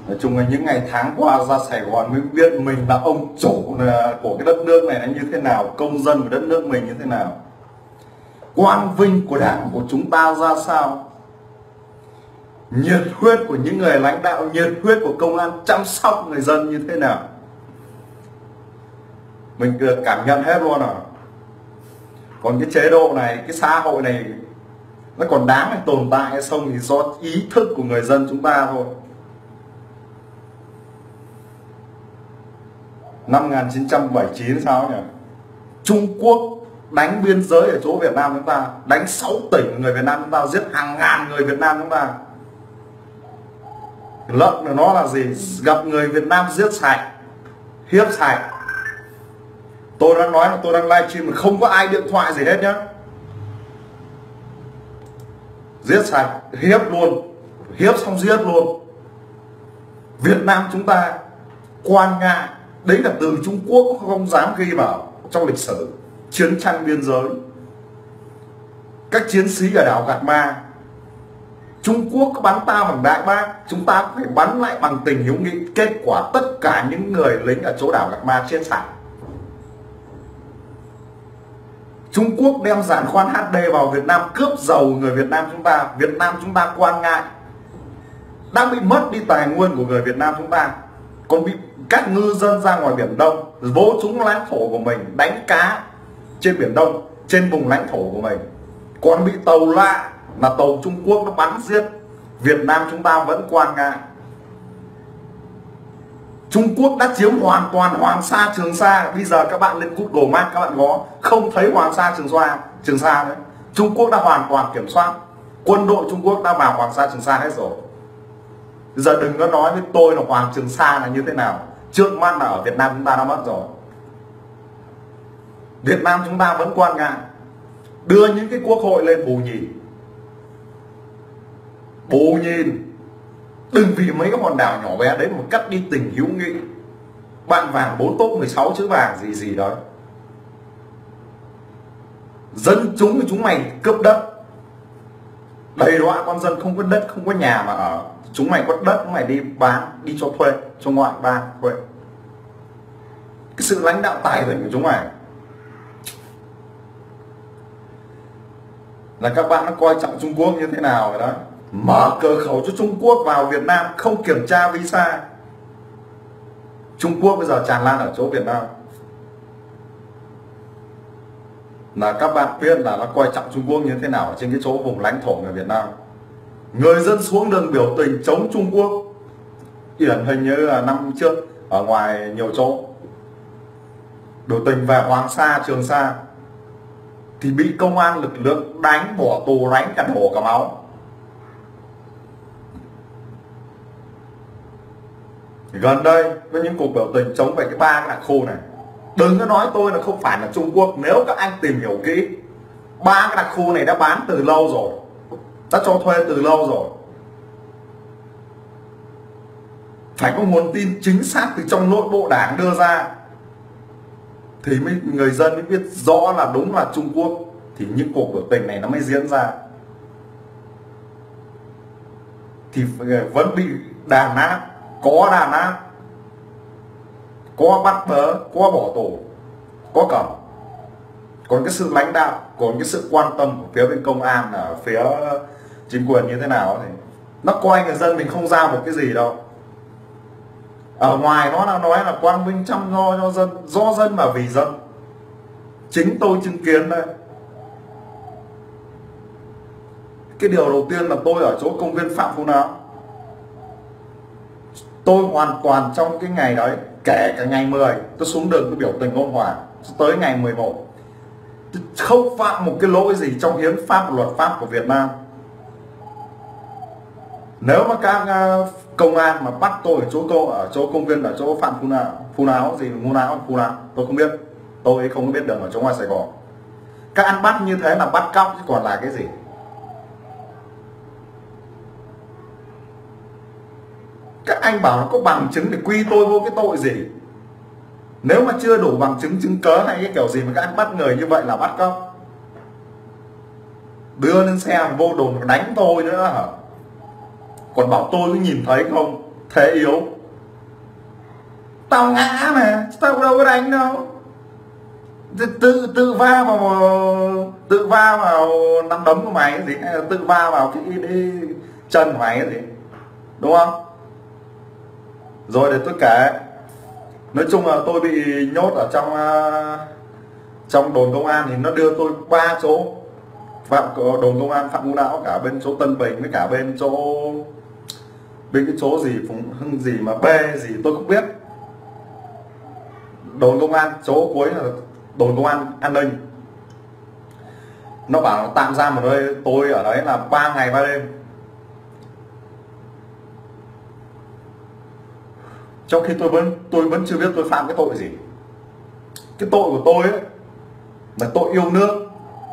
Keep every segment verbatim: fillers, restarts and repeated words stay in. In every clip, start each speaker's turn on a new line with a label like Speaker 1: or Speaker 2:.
Speaker 1: Nói chung là những ngày tháng qua ra Sài Gòn mới biết mình là ông chủ của cái đất nước này là như thế nào, công dân của đất nước mình như thế nào, quang vinh của đảng của chúng ta ra sao, nhiệt huyết của những người lãnh đạo, nhiệt huyết của công an chăm sóc người dân như thế nào. Mình được cảm nhận hết luôn à. Còn cái chế độ này, cái xã hội này nó còn đáng để tồn tại hay không thì do ý thức của người dân chúng ta thôi. Năm một nghìn chín trăm bảy mươi chín sao nhỉ, Trung Quốc đánh biên giới ở chỗ Việt Nam chúng ta, đánh sáu tỉnh người Việt Nam chúng ta, giết hàng ngàn người Việt Nam chúng ta. Lợn của nó là gì? Gặp người Việt Nam giết sạch, hiếp sạch. Tôi đang nói là tôi đang livestream mà không có ai điện thoại gì hết nhá. Giết sạch, hiếp luôn, hiếp xong giết luôn. Việt Nam chúng ta quan ngại, đấy là từ Trung Quốc không dám ghi vào trong lịch sử chiến tranh biên giới. Các chiến sĩ ở đảo Gạt Ma, Trung Quốc bắn ta bằng đại bác, chúng ta phải bắn lại bằng tình hữu nghị. Kết quả tất cả những người lính ở chỗ đảo Gạt Ma chết sạch. Trung Quốc đem giàn khoan hát đê vào Việt Nam cướp dầu người Việt Nam chúng ta. Việt Nam chúng ta quan ngại, đang bị mất đi tài nguyên của người Việt Nam chúng ta, còn bị các ngư dân ra ngoài Biển Đông vỗ trúng lãnh thổ của mình, đánh cá trên Biển Đông, trên vùng lãnh thổ của mình, còn bị tàu lạ là tàu Trung Quốc nó bắn giết. Việt Nam chúng ta vẫn quan ngại. Trung Quốc đã chiếm hoàn toàn Hoàng Sa, Trường Sa. Bây giờ các bạn lên Google Maps các bạn có không thấy Hoàng Sa, Trường Sa, Trường Sa đấy. Trung Quốc đã hoàn toàn kiểm soát, quân đội Trung Quốc đã vào Hoàng Sa, Trường Sa hết rồi. Bây giờ đừng có nói với tôi là Hoàng Trường Sa là như thế nào, trước mắt là ở Việt Nam chúng ta đã mất rồi. Việt Nam chúng ta vẫn quan ngại, đưa những cái quốc hội lên bù nhìn. Bù nhìn, đừng vì mấy cái hòn đảo nhỏ bé đấy mà cắt đi tình hữu nghị. Bạn vàng bốn tốt mười sáu chữ vàng gì gì đó. Dân chúng của chúng mày cướp đất, đầy đọa con dân không có đất, không có nhà mà ở. Chúng mày có đất, chúng mày đi bán, đi cho thuê, cho ngoại bang thuê. Cái sự lãnh đạo tài tình của chúng mày là các bạn đã coi trọng Trung Quốc như thế nào rồi đó. Mở cửa khẩu cho Trung Quốc vào Việt Nam, không kiểm tra visa. Trung Quốc bây giờ tràn lan ở chỗ Việt Nam là các bạn biết là nó coi trọng Trung Quốc như thế nào ở trên cái chỗ vùng lãnh thổ người Việt Nam. Người dân xuống đường biểu tình chống Trung Quốc, điển hình như là năm trước ở ngoài nhiều chỗ biểu tình về Hoàng Sa, Trường Sa thì bị công an lực lượng đánh, bỏ tù, đánh cả đổ cả máu. Gần đây với những cuộc biểu tình chống về cái ba cái đặc khu này, đừng có nói tôi là không phải là Trung Quốc. Nếu các anh tìm hiểu kỹ, ba cái đặc khu này đã bán từ lâu rồi, đã cho thuê từ lâu rồi. Phải có nguồn tin chính xác từ trong nội bộ đảng đưa ra thì mới người dân mới biết rõ là đúng là Trung Quốc, thì những cuộc biểu tình này nó mới diễn ra. Thì vẫn bị đàn áp, có đàn áp, có bắt bớ, có bỏ tù, có cầm. Còn cái sự lãnh đạo, còn cái sự quan tâm của phía bên công an, ở phía chính quyền như thế nào thì nó coi người dân mình không ra một cái gì đâu. Ở ngoài nó đã nói là quang vinh chăm lo cho dân, do dân mà vì dân. Chính tôi chứng kiến đây. Cái điều đầu tiên là tôi ở chỗ công viên Phạm Phú Não, tôi hoàn toàn trong cái ngày đấy, kể cả ngày mười tôi xuống đường tôi biểu tình ôn hòa, tới ngày mười một không phạm một cái lỗi gì trong hiến pháp, luật pháp của Việt Nam. Nếu mà các công an mà bắt tôi ở chỗ cô ở chỗ công viên, ở chỗ Phạm Phú Não, Phú Não gì Phú Não, Phú Não tôi không biết, tôi không biết đường ở chỗ ngoài Sài Gòn. Các anh bắt như thế là bắt cóc chứ còn là cái gì. Các anh bảo nó có bằng chứng để quy tôi vô cái tội gì. Nếu mà chưa đủ bằng chứng, chứng cớ hay cái kiểu gì mà các anh bắt người như vậy là bắt cóc, đưa lên xe vô đồn đánh tôi nữa hả? Còn bảo tôi cứ nhìn thấy không, thế yếu. Tao ngã mà, tao đâu có đánh đâu. Tự tự va vào tự va vào nắm đấm của mày cái gì, hay là tự va vào cái, cái chân của mày cái gì, đúng không? Rồi để tôi kể. Nói chung là tôi bị nhốt ở trong uh, trong đồn công an thì nó đưa tôi ba chỗ. Phạm đồn công an Phạm Ngũ Lão, cả bên chỗ Tân Bình với cả bên chỗ bên cái chỗ gì Phùng Hưng gì mà B gì tôi không biết. Đồn công an chỗ cuối là đồn công an An Ninh. Nó bảo tạm giam ở đây, tôi ở đấy là ba ngày ba đêm. Trong khi tôi vẫn tôi vẫn chưa biết tôi phạm cái tội gì. Cái tội của tôi ấy là tội yêu nước.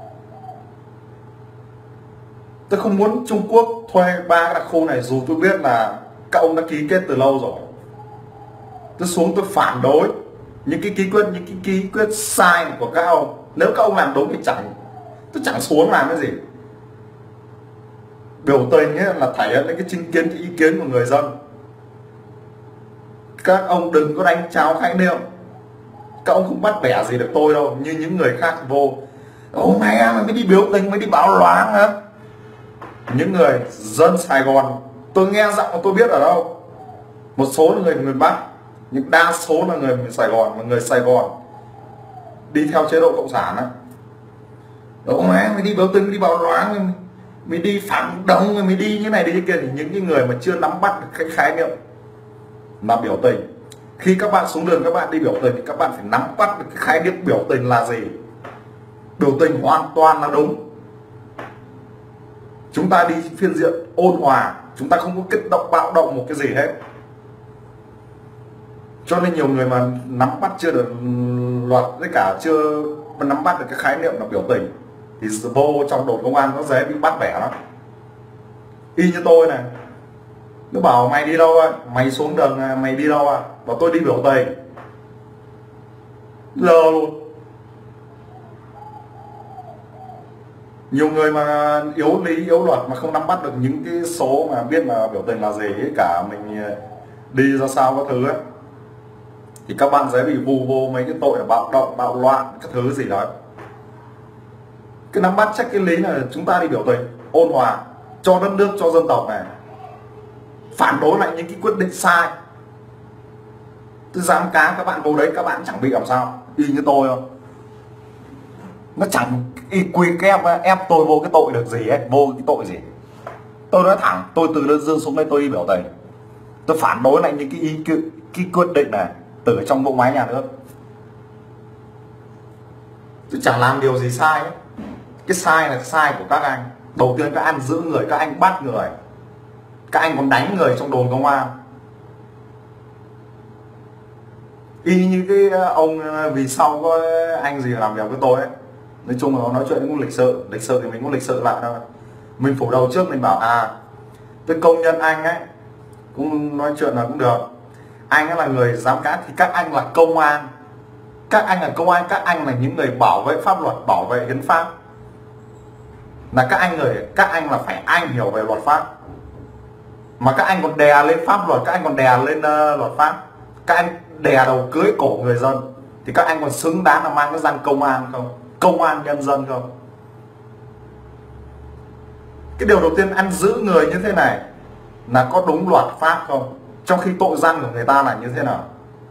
Speaker 1: Tôi không muốn Trung Quốc thuê ba cái đặc khu này, dù tôi biết là các ông đã ký kết từ lâu rồi. Tôi xuống tôi phản đối những cái ký quyết những cái ký quyết sai của các ông. Nếu các ông làm đúng thì chẳng tôi chẳng xuống làm cái gì. Biểu tình ấy là thể hiện lên cái chính kiến, cái ý kiến của người dân. Các ông đừng có đánh cháo khái niệm. Các ông không bắt bẻ gì được tôi đâu, như những người khác vô. Ô mẹ mày mới đi biểu tình, mới đi báo loáng hả? Những người dân Sài Gòn, tôi nghe giọng mà tôi biết ở đâu. Một số là người miền Bắc, nhưng đa số là người miền Sài Gòn, và người Sài Gòn đi theo chế độ cộng sản á. Ô mẹ mày đi biểu tình, mày đi báo loáng, mày, mày đi phản động, mày đi như này đi như kia. Thì những cái người mà chưa nắm bắt được cái khái niệm là biểu tình, khi các bạn xuống đường các bạn đi biểu tình thì các bạn phải nắm bắt được cái khái niệm biểu tình là gì. Biểu tình hoàn toàn là đúng. Chúng ta đi phiên diện ôn hòa, chúng ta không có kích động bạo động một cái gì hết. Cho nên nhiều người mà nắm bắt chưa được luật với cả chưa nắm bắt được cái khái niệm là biểu tình thì vô trong đồn công an nó dễ bị bắt bẻ lắm. Y như tôi này, nó bảo mày đi đâu à? Mày xuống đường mày đi đâu à? Bảo tôi đi biểu tình. Lờ luôn. Nhiều người mà yếu lý yếu luật mà không nắm bắt được những cái số mà biết là biểu tình là gì ấy, cả mình đi ra sao các thứ ấy, thì các bạn dễ bị vù vô mấy cái tội là bạo động, bạo loạn các thứ gì đó. Cái nắm bắt chắc cái lý là chúng ta đi biểu tình ôn hòa cho đất nước, cho dân tộc này, phản đối lại những cái quyết định sai. Tôi dám cá các bạn vô đấy các bạn chẳng bị làm sao, y như tôi không. Nó chẳng y quy ép ép tôi vô cái tội được gì ấy, vô cái tội gì. Tôi nói thẳng, tôi từ đơn dương xuống đây tôi đi biểu tình, tôi phản đối lại những cái ý cái, cái quyết định này từ trong bộ máy nhà nước. Tôi chẳng làm điều gì sai ấy. Cái sai là sai của các anh. Đầu tiên các anh giữ người, các anh bắt người, các anh còn đánh người trong đồn công an. Y như cái ông vì sau có anh gì làm việc với tôi ấy. Nói chung là nó nói chuyện cũng lịch sự. Lịch sự thì mình cũng lịch sự lại thôi. Mình phủ đầu trước mình bảo à, tôi công nhân anh ấy cũng nói chuyện là cũng được. Anh ấy là người giám cá thì các anh là công an. Các anh là công an, các anh là những người bảo vệ pháp luật, bảo vệ hiến pháp. Là các anh người, các anh là phải anh hiểu về luật pháp. Mà các anh còn đè lên pháp luật, các anh còn đè lên uh, luật pháp. Các anh đè đầu cưới cổ người dân thì các anh còn xứng đáng là mang cái răng công an không? Công an nhân dân không? Cái điều đầu tiên anh giữ người như thế này là có đúng luật pháp không? Trong khi tội danh của người ta là như thế nào?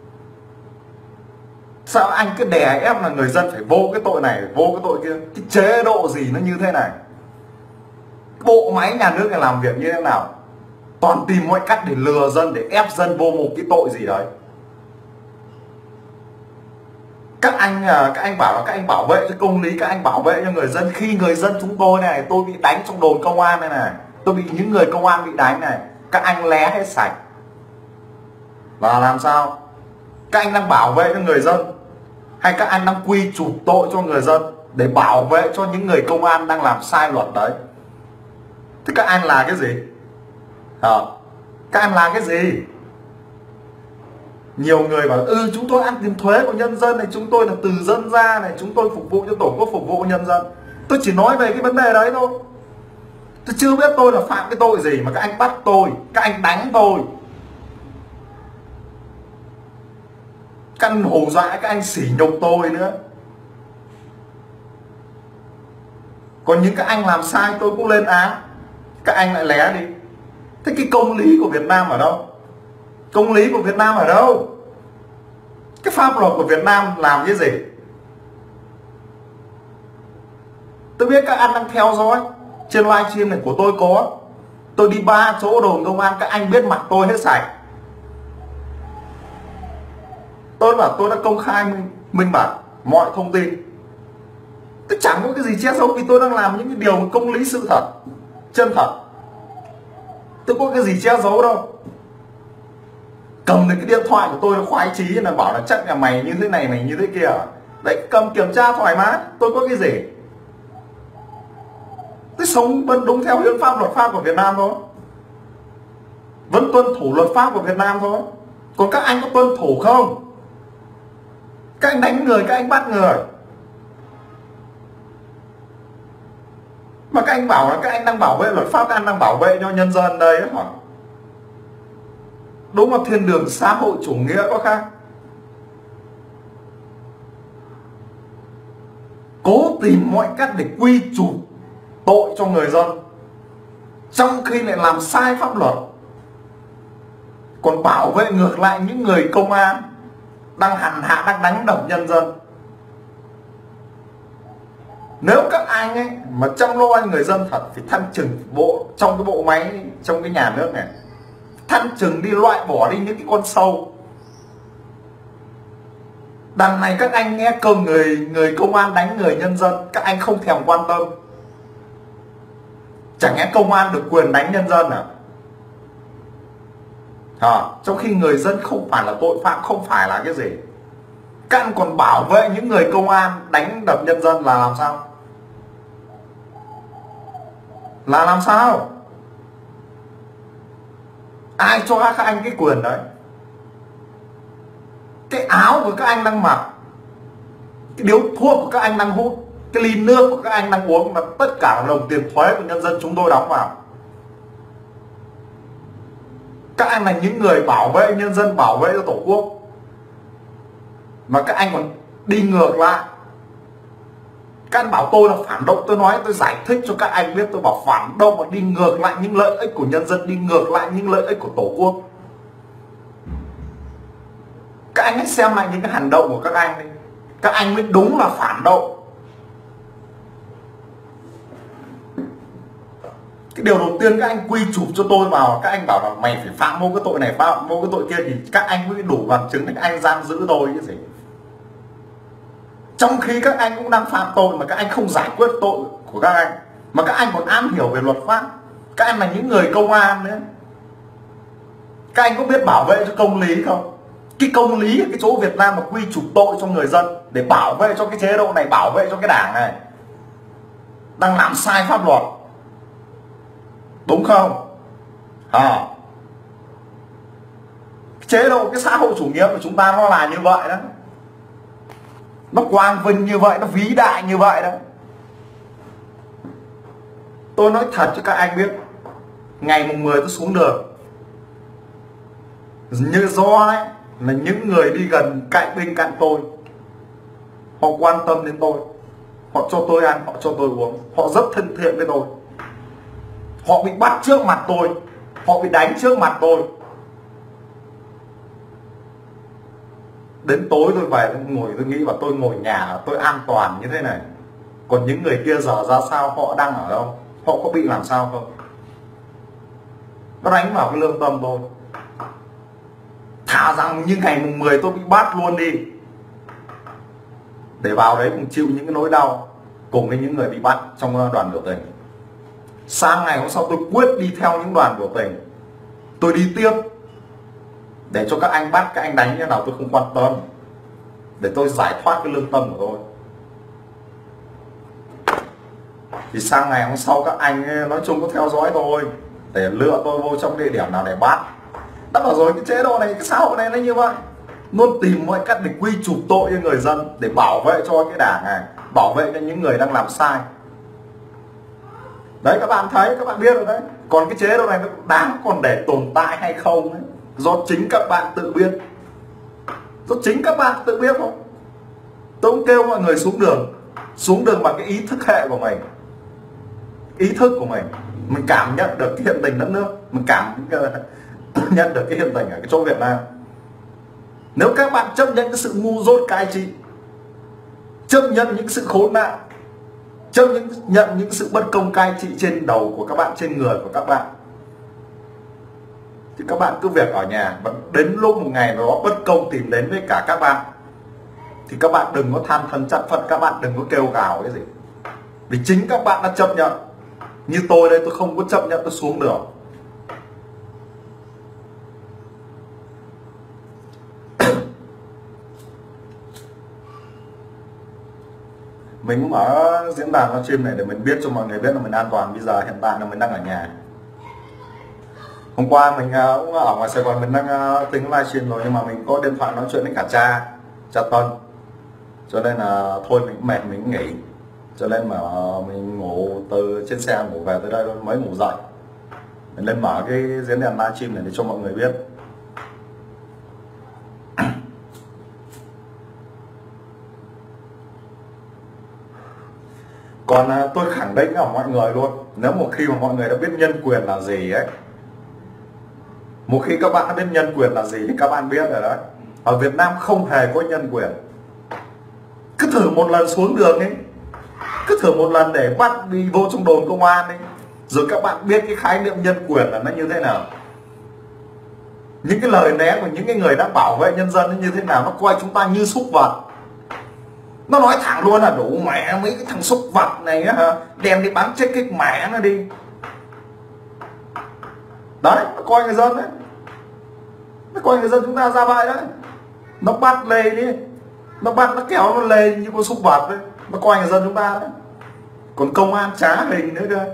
Speaker 1: Sao anh cứ đè ép là người dân phải vô cái tội này, vô cái tội kia? Cái chế độ gì nó như thế này? Bộ máy nhà nước này làm việc như thế nào? Toàn tìm mọi cách để lừa dân, để ép dân vô một cái tội gì đấy. Các anh các anh bảo là các anh bảo vệ cho công lý, các anh bảo vệ cho người dân. Khi người dân chúng tôi này, tôi bị đánh trong đồn công an này này, tôi bị những người công an bị đánh này, các anh lé hết sạch. Và làm sao? Các anh đang bảo vệ cho người dân hay các anh đang quy chụp tội cho người dân để bảo vệ cho những người công an đang làm sai luật đấy? Thế các anh là cái gì? À, các anh là cái gì? Nhiều người bảo ừ chúng tôi ăn tiền thuế của nhân dân này, chúng tôi là từ dân ra này, chúng tôi phục vụ cho tổ quốc, phục vụ nhân dân. Tôi chỉ nói về cái vấn đề đấy thôi. Tôi chưa biết tôi là phạm cái tội gì mà các anh bắt tôi, các anh đánh tôi. Các anh hù dọa, các anh sỉ nhục tôi nữa. Còn những các anh làm sai tôi cũng lên án, các anh lại lé đi. Thế cái công lý của Việt Nam ở đâu? Công lý của Việt Nam ở đâu? Cái pháp luật của Việt Nam làm cái gì? Tôi biết các anh đang theo dõi trên livestream này của tôi có. Tôi đi ba chỗ đồn công an, các anh biết mặt tôi hết sạch. Tôi bảo tôi đã công khai minh, minh bạch mọi thông tin. Tôi chẳng có cái gì che giấu vì tôi đang làm những cái điều công lý sự thật, chân thật. Tôi có cái gì che giấu đâu. Cầm đến cái điện thoại của tôi nó khoái chí là bảo là chắc là mày như thế này, mày như thế kia. Đấy, cầm kiểm tra thoải mái. Tôi có cái gì? Tôi sống vẫn đúng theo hiến pháp luật pháp của Việt Nam thôi, vẫn tuân thủ luật pháp của Việt Nam thôi. Còn các anh có tuân thủ không? Các anh đánh người, các anh bắt người, mà các anh bảo là các anh đang bảo vệ luật pháp, các anh đang bảo vệ cho nhân dân đây hả? Đúng là thiên đường xã hội chủ nghĩa có khác. Cố tìm mọi cách để quy chụp tội cho người dân, trong khi lại làm sai pháp luật, còn bảo vệ ngược lại những người công an đang hành hạ, đang đánh đập nhân dân. Nếu các anh ấy mà chăm lo người dân thật thì thanh trừng bộ trong cái bộ máy, trong cái nhà nước này, thanh trừng đi, loại bỏ đi những cái con sâu. Đằng này các anh nghe câu người người công an đánh người nhân dân, các anh không thèm quan tâm. Chẳng lẽ công an được quyền đánh nhân dân à? À, trong khi người dân không phải là tội phạm, không phải là cái gì. Các anh còn bảo vệ những người công an đánh đập nhân dân là làm sao? Là làm sao? Ai cho các anh cái quyền đấy? Cái áo của các anh đang mặc, cái điếu thuốc của các anh đang hút, cái ly nước của các anh đang uống là tất cả là đồng tiền thuế của nhân dân chúng tôi đóng vào. Các anh là những người bảo vệ nhân dân, bảo vệ cho Tổ quốc, mà các anh còn đi ngược lại. Các anh bảo tôi là phản động, tôi nói, tôi giải thích cho các anh biết, tôi bảo phản động mà đi ngược lại những lợi ích của nhân dân, đi ngược lại những lợi ích của Tổ quốc. Các anh hãy xem lại những cái hành động của các anh đi, các anh mới đúng là phản động. Cái điều đầu tiên các anh quy chụp cho tôi vào, các anh bảo là mày phải phạm mô cái tội này, phạm mô cái tội kia, thì các anh mới đủ bằng chứng để các anh giam giữ tôi cái gì. Trong khi các anh cũng đang phạm tội mà các anh không giải quyết tội của các anh, mà các anh còn am hiểu về luật pháp. Các anh là những người công an nữa, các anh có biết bảo vệ cho công lý không? Cái công lý ở cái chỗ Việt Nam mà quy chụp tội cho người dân để bảo vệ cho cái chế độ này, bảo vệ cho cái đảng này đang làm sai pháp luật, đúng không? À, chế độ cái xã hội chủ nghĩa của chúng ta nó là như vậy đó, nó quang vinh như vậy, nó vĩ đại như vậy đó. Tôi nói thật cho các anh biết, ngày mùng mười tôi xuống đường, như do đấy là những người đi gần cạnh bên cạnh tôi, họ quan tâm đến tôi, họ cho tôi ăn, họ cho tôi uống, họ rất thân thiện với tôi. Họ bị bắt trước mặt tôi, họ bị đánh trước mặt tôi. Đến tối tôi về tôi ngồi, tôi nghĩ và tôi ngồi nhà tôi an toàn như thế này. Còn những người kia giờ ra sao, họ đang ở đâu, họ có bị làm sao không? Nó đánh vào cái lương tâm tôi. Thà rằng như ngày mùng mười tôi bị bắt luôn đi, để vào đấy cùng chịu những cái nỗi đau cùng với những người bị bắt trong đoàn biểu tình. Sang ngày hôm sau tôi quyết đi theo những đoàn biểu tình, tôi đi tiếp, để cho các anh bắt, các anh đánh như thế nào tôi không quan tâm, để tôi giải thoát cái lương tâm của tôi. Thì sang ngày hôm sau các anh nói chung có theo dõi tôi, để lựa tôi vô trong địa điểm nào để bắt. Đã bảo rồi, cái chế độ này, cái xã hội này nó như vậy, luôn tìm mọi cách để quy chụp tội cho người dân, để bảo vệ cho cái đảng này, bảo vệ cho những người đang làm sai. Đấy, các bạn thấy, các bạn biết rồi đấy. Còn cái chế độ này nó đáng còn để tồn tại hay không ấy, do chính các bạn tự biết. Do chính các bạn tự biết thôi. Tôi cũng kêu mọi người xuống đường, xuống đường bằng cái ý thức hệ của mình, ý thức của mình. Mình cảm nhận được cái hiện tình đất nước, mình cảm nhận được cái hiện tình ở cái chỗ Việt Nam. Nếu các bạn chấp nhận cái sự ngu dốt cai trị, chấp nhận những sự khốn nạn, chấp nhận những sự bất công cai trị trên đầu của các bạn, trên người của các bạn, thì các bạn cứ việc ở nhà. Và đến lúc một ngày nó bất công tìm đến với cả các bạn, thì các bạn đừng có than thân trách phận, các bạn đừng có kêu gào cái gì. Vì chính các bạn đã chấp nhận. Như tôi đây, tôi không có chấp nhận, tôi xuống đường. Mình cũng ở diễn đàn livestream này để mình biết cho mọi người biết là mình an toàn. Bây giờ hiện tại là mình đang ở nhà. Hôm qua mình cũng ở ngoài Sài Gòn, mình đang tính livestream rồi, nhưng mà mình có điện thoại nói chuyện với cả cha, cha Tân, cho nên là thôi mình mệt mình nghỉ, cho nên mà mình ngủ từ trên xe ngủ về tới đây mới ngủ dậy, mình lên mở cái diễn đàn livestream này để cho mọi người biết. Còn tôi khẳng định với mọi người luôn, nếu một khi mà mọi người đã biết nhân quyền là gì ấy, một khi các bạn đã biết nhân quyền là gì thì các bạn biết rồi đấy, ở Việt Nam không hề có nhân quyền. Cứ thử một lần xuống đường ấy, cứ thử một lần để bắt đi vô trong đồn công an ấy, rồi các bạn biết cái khái niệm nhân quyền là nó như thế nào. Những cái lời lẽ của những cái người đang bảo vệ nhân dân như thế nào, nó coi chúng ta như súc vật. Nó nói thẳng luôn là đủ mẹ mấy cái thằng súc vật này á, đem đi bán chết cái mẹ nó đi. Đấy, nó coi người dân đấy, nó coi người dân chúng ta ra vậy đấy. Nó bắt lê đi, nó bắt nó kéo nó lê như con súc vật đấy, nó coi người dân chúng ta đấy. Còn công an trá hình nữa cơ.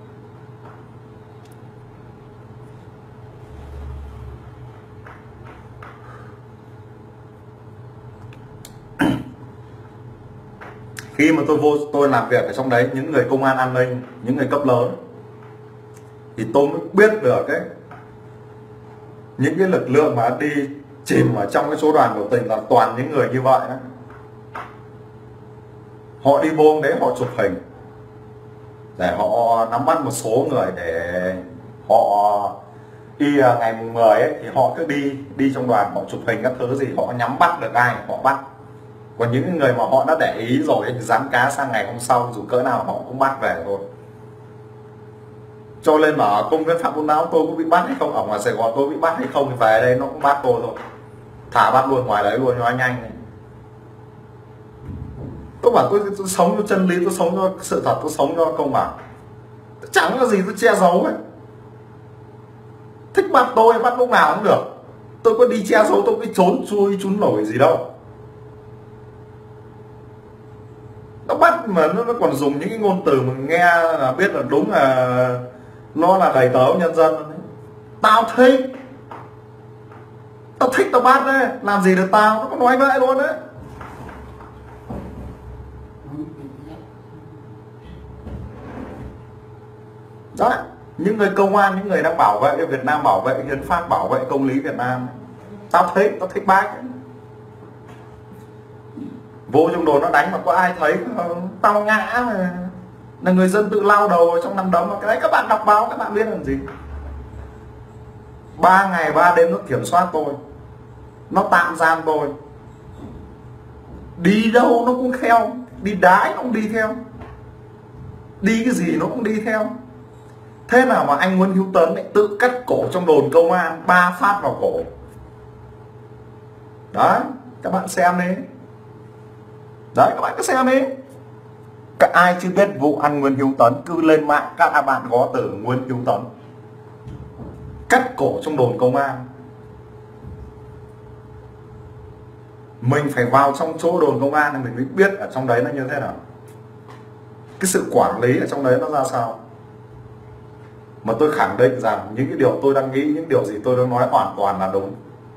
Speaker 1: Khi mà tôi vô tôi làm việc ở trong đấy, những người công an an ninh, những người cấp lớn, thì tôi mới biết được ấy, những cái lực lượng mà đi chìm ở trong cái số đoàn biểu tình là toàn những người như vậy đấy. Họ đi vô đấy họ chụp hình để họ nắm bắt một số người, để họ đi ngày mùng mười ấy, thì họ cứ đi đi trong đoàn họ chụp hình các thứ gì, họ nhắm bắt được ai họ bắt. Còn những người mà họ đã để ý rồi thì dám cá sang ngày hôm sau dù cỡ nào họ cũng bắt về thôi. Cho nên mà ở công viên Phạm Văn Đồng tôi cũng bị bắt hay không, ở ngoài Sài Gòn tôi bị bắt hay không, thì về đây nó cũng bắt tôi thôi, thả bắt luôn ngoài đấy luôn cho anh nhanh này. Tôi bảo tôi, tôi sống cho chân lý, tôi sống cho sự thật, tôi sống cho công bằng, chẳng có gì tôi che giấu ấy. Thích bắt tôi bắt lúc nào cũng được, tôi có đi che giấu tôi có trốn chui trốn nổi gì đâu. Nó bắt mà nó, nó còn dùng những cái ngôn từ mình nghe là biết là đúng là nó là đầy tớ nhân dân. Tao thích, tao thích tao bắt đấy, làm gì được tao, nó có nói vậy luôn đấy. Đấy, những người công an, những người đang bảo vệ Việt Nam, bảo vệ hiến pháp, bảo vệ công lý Việt Nam, tao thích, tao thích bác ấy. Vô trong đồn nó đánh mà có ai thấy không? Tao ngã mà, là người dân tự lao đầu trong nắm đấm. Cái đấy các bạn đọc báo các bạn biết làm gì. Ba ngày ba đêm nó kiểm soát tôi, nó tạm giam tôi, đi đâu nó cũng theo, đi đái nó cũng đi theo, đi cái gì nó cũng đi theo. Thế nào mà anh Nguyễn Hữu Tấn lại tự cắt cổ trong đồn công an, ba phát vào cổ. Đấy, các bạn xem đi. Đấy, các bạn cứ xem đi. Các ai chưa biết vụ ăn Nguyễn Hữu Tấn, cứ lên mạng các bạn gõ từ Nguyễn Hữu Tấn cắt cổ trong đồn công an. Mình phải vào trong chỗ đồn công an thì mình mới biết ở trong đấy nó như thế nào, cái sự quản lý ở trong đấy nó ra sao. Mà tôi khẳng định rằng những cái điều tôi đang nghĩ, những điều gì tôi đang nói hoàn toàn là đúng.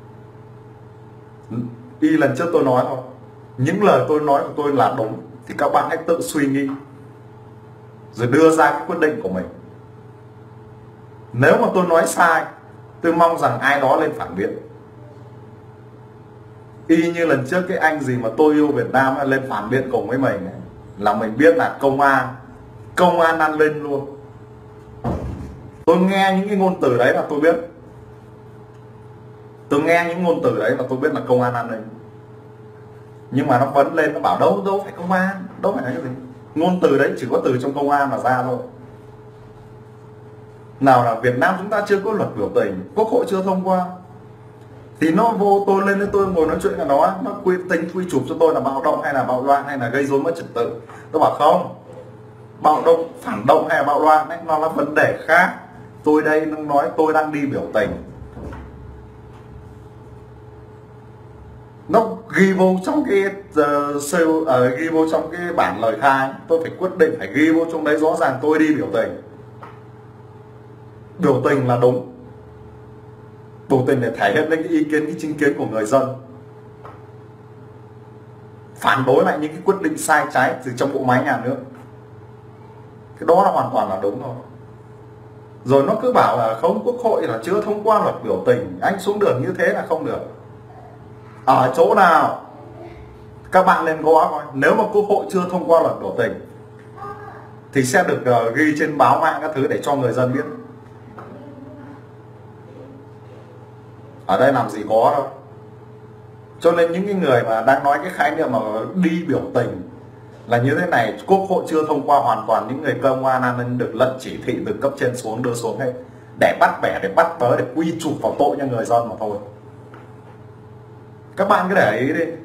Speaker 1: Y lần trước tôi nói thôi, những lời tôi nói của tôi là đúng, thì các bạn hãy tự suy nghĩ rồi đưa ra cái quyết định của mình. Nếu mà tôi nói sai, tôi mong rằng ai đó lên phản biện. Y như lần trước cái anh gì mà tôi yêu Việt Nam lên phản biện cùng với mình ấy, là mình biết là công an công an an ninh luôn. Tôi nghe những cái ngôn từ đấy là tôi biết, tôi nghe những ngôn từ đấy là tôi biết là công an an ninh. Nhưng mà nó vẫn lên nó bảo đâu đâu phải công an, đâu phải là cái gì. Ngôn từ đấy chỉ có từ trong công an mà ra thôi. Nào là Việt Nam chúng ta chưa có luật biểu tình, quốc hội chưa thông qua, thì nó vô tôi lên với tôi ngồi nói chuyện với nó, nó quy tính quy chụp cho tôi là bạo động hay là bạo loạn hay là gây rối mất trật tự. Tôi bảo không, bạo động, phản động hay là bạo loạn ấy, nó là vấn đề khác. Tôi đây nó nói tôi đang đi biểu tình, nó ghi vô trong cái uh, sale, uh, ghi vô trong cái bản lời khai. Tôi phải quyết định phải ghi vô trong đấy rõ ràng tôi đi biểu tình. Biểu tình là đúng, biểu tình để thể hiện lên cái ý kiến, cái chính kiến của người dân, phản đối lại những cái quyết định sai trái từ trong bộ máy nhà nước. Cái đó là hoàn toàn là đúng thôi. Rồi nó cứ bảo là không, quốc hội là chưa thông qua luật biểu tình, anh xuống đường như thế là không được. Ở chỗ nào các bạn lên gõ coi, nếu mà quốc hội chưa thông qua luật biểu tình thì sẽ được uh, ghi trên báo mạng các thứ để cho người dân biết. Ở đây làm gì có đâu. Cho nên những cái người mà đang nói cái khái niệm mà đi biểu tình là như thế này, quốc hội chưa thông qua, hoàn toàn những người công an an ninh được lệnh chỉ thị từ cấp trên xuống đưa xuống hết, để bắt bẻ, để bắt bớ, để quy chụp vào tội cho người dân mà thôi. Các bạn cứ để ý đi.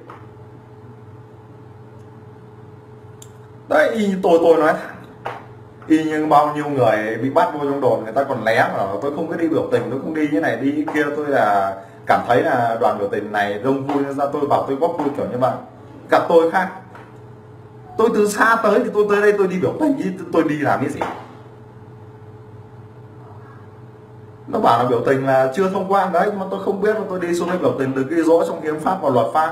Speaker 1: Đấy, y tôi tôi nói thẳng, y như bao nhiêu người bị bắt vô trong đồn, người ta còn lé mà tôi không có đi biểu tình, tôi không đi như này đi như kia, tôi là cảm thấy là đoàn biểu tình này đông vui ra tôi bảo tôi góp vui kiểu như vậy. Cả tôi khác, tôi từ xa tới thì tôi tới đây tôi đi biểu tình, chứ tôi đi làm cái gì. Nó bảo là biểu tình là chưa thông qua đấy, mà tôi không biết, mà tôi đi xuống đây biểu tình được ghi rõ trong hiến pháp và luật pháp.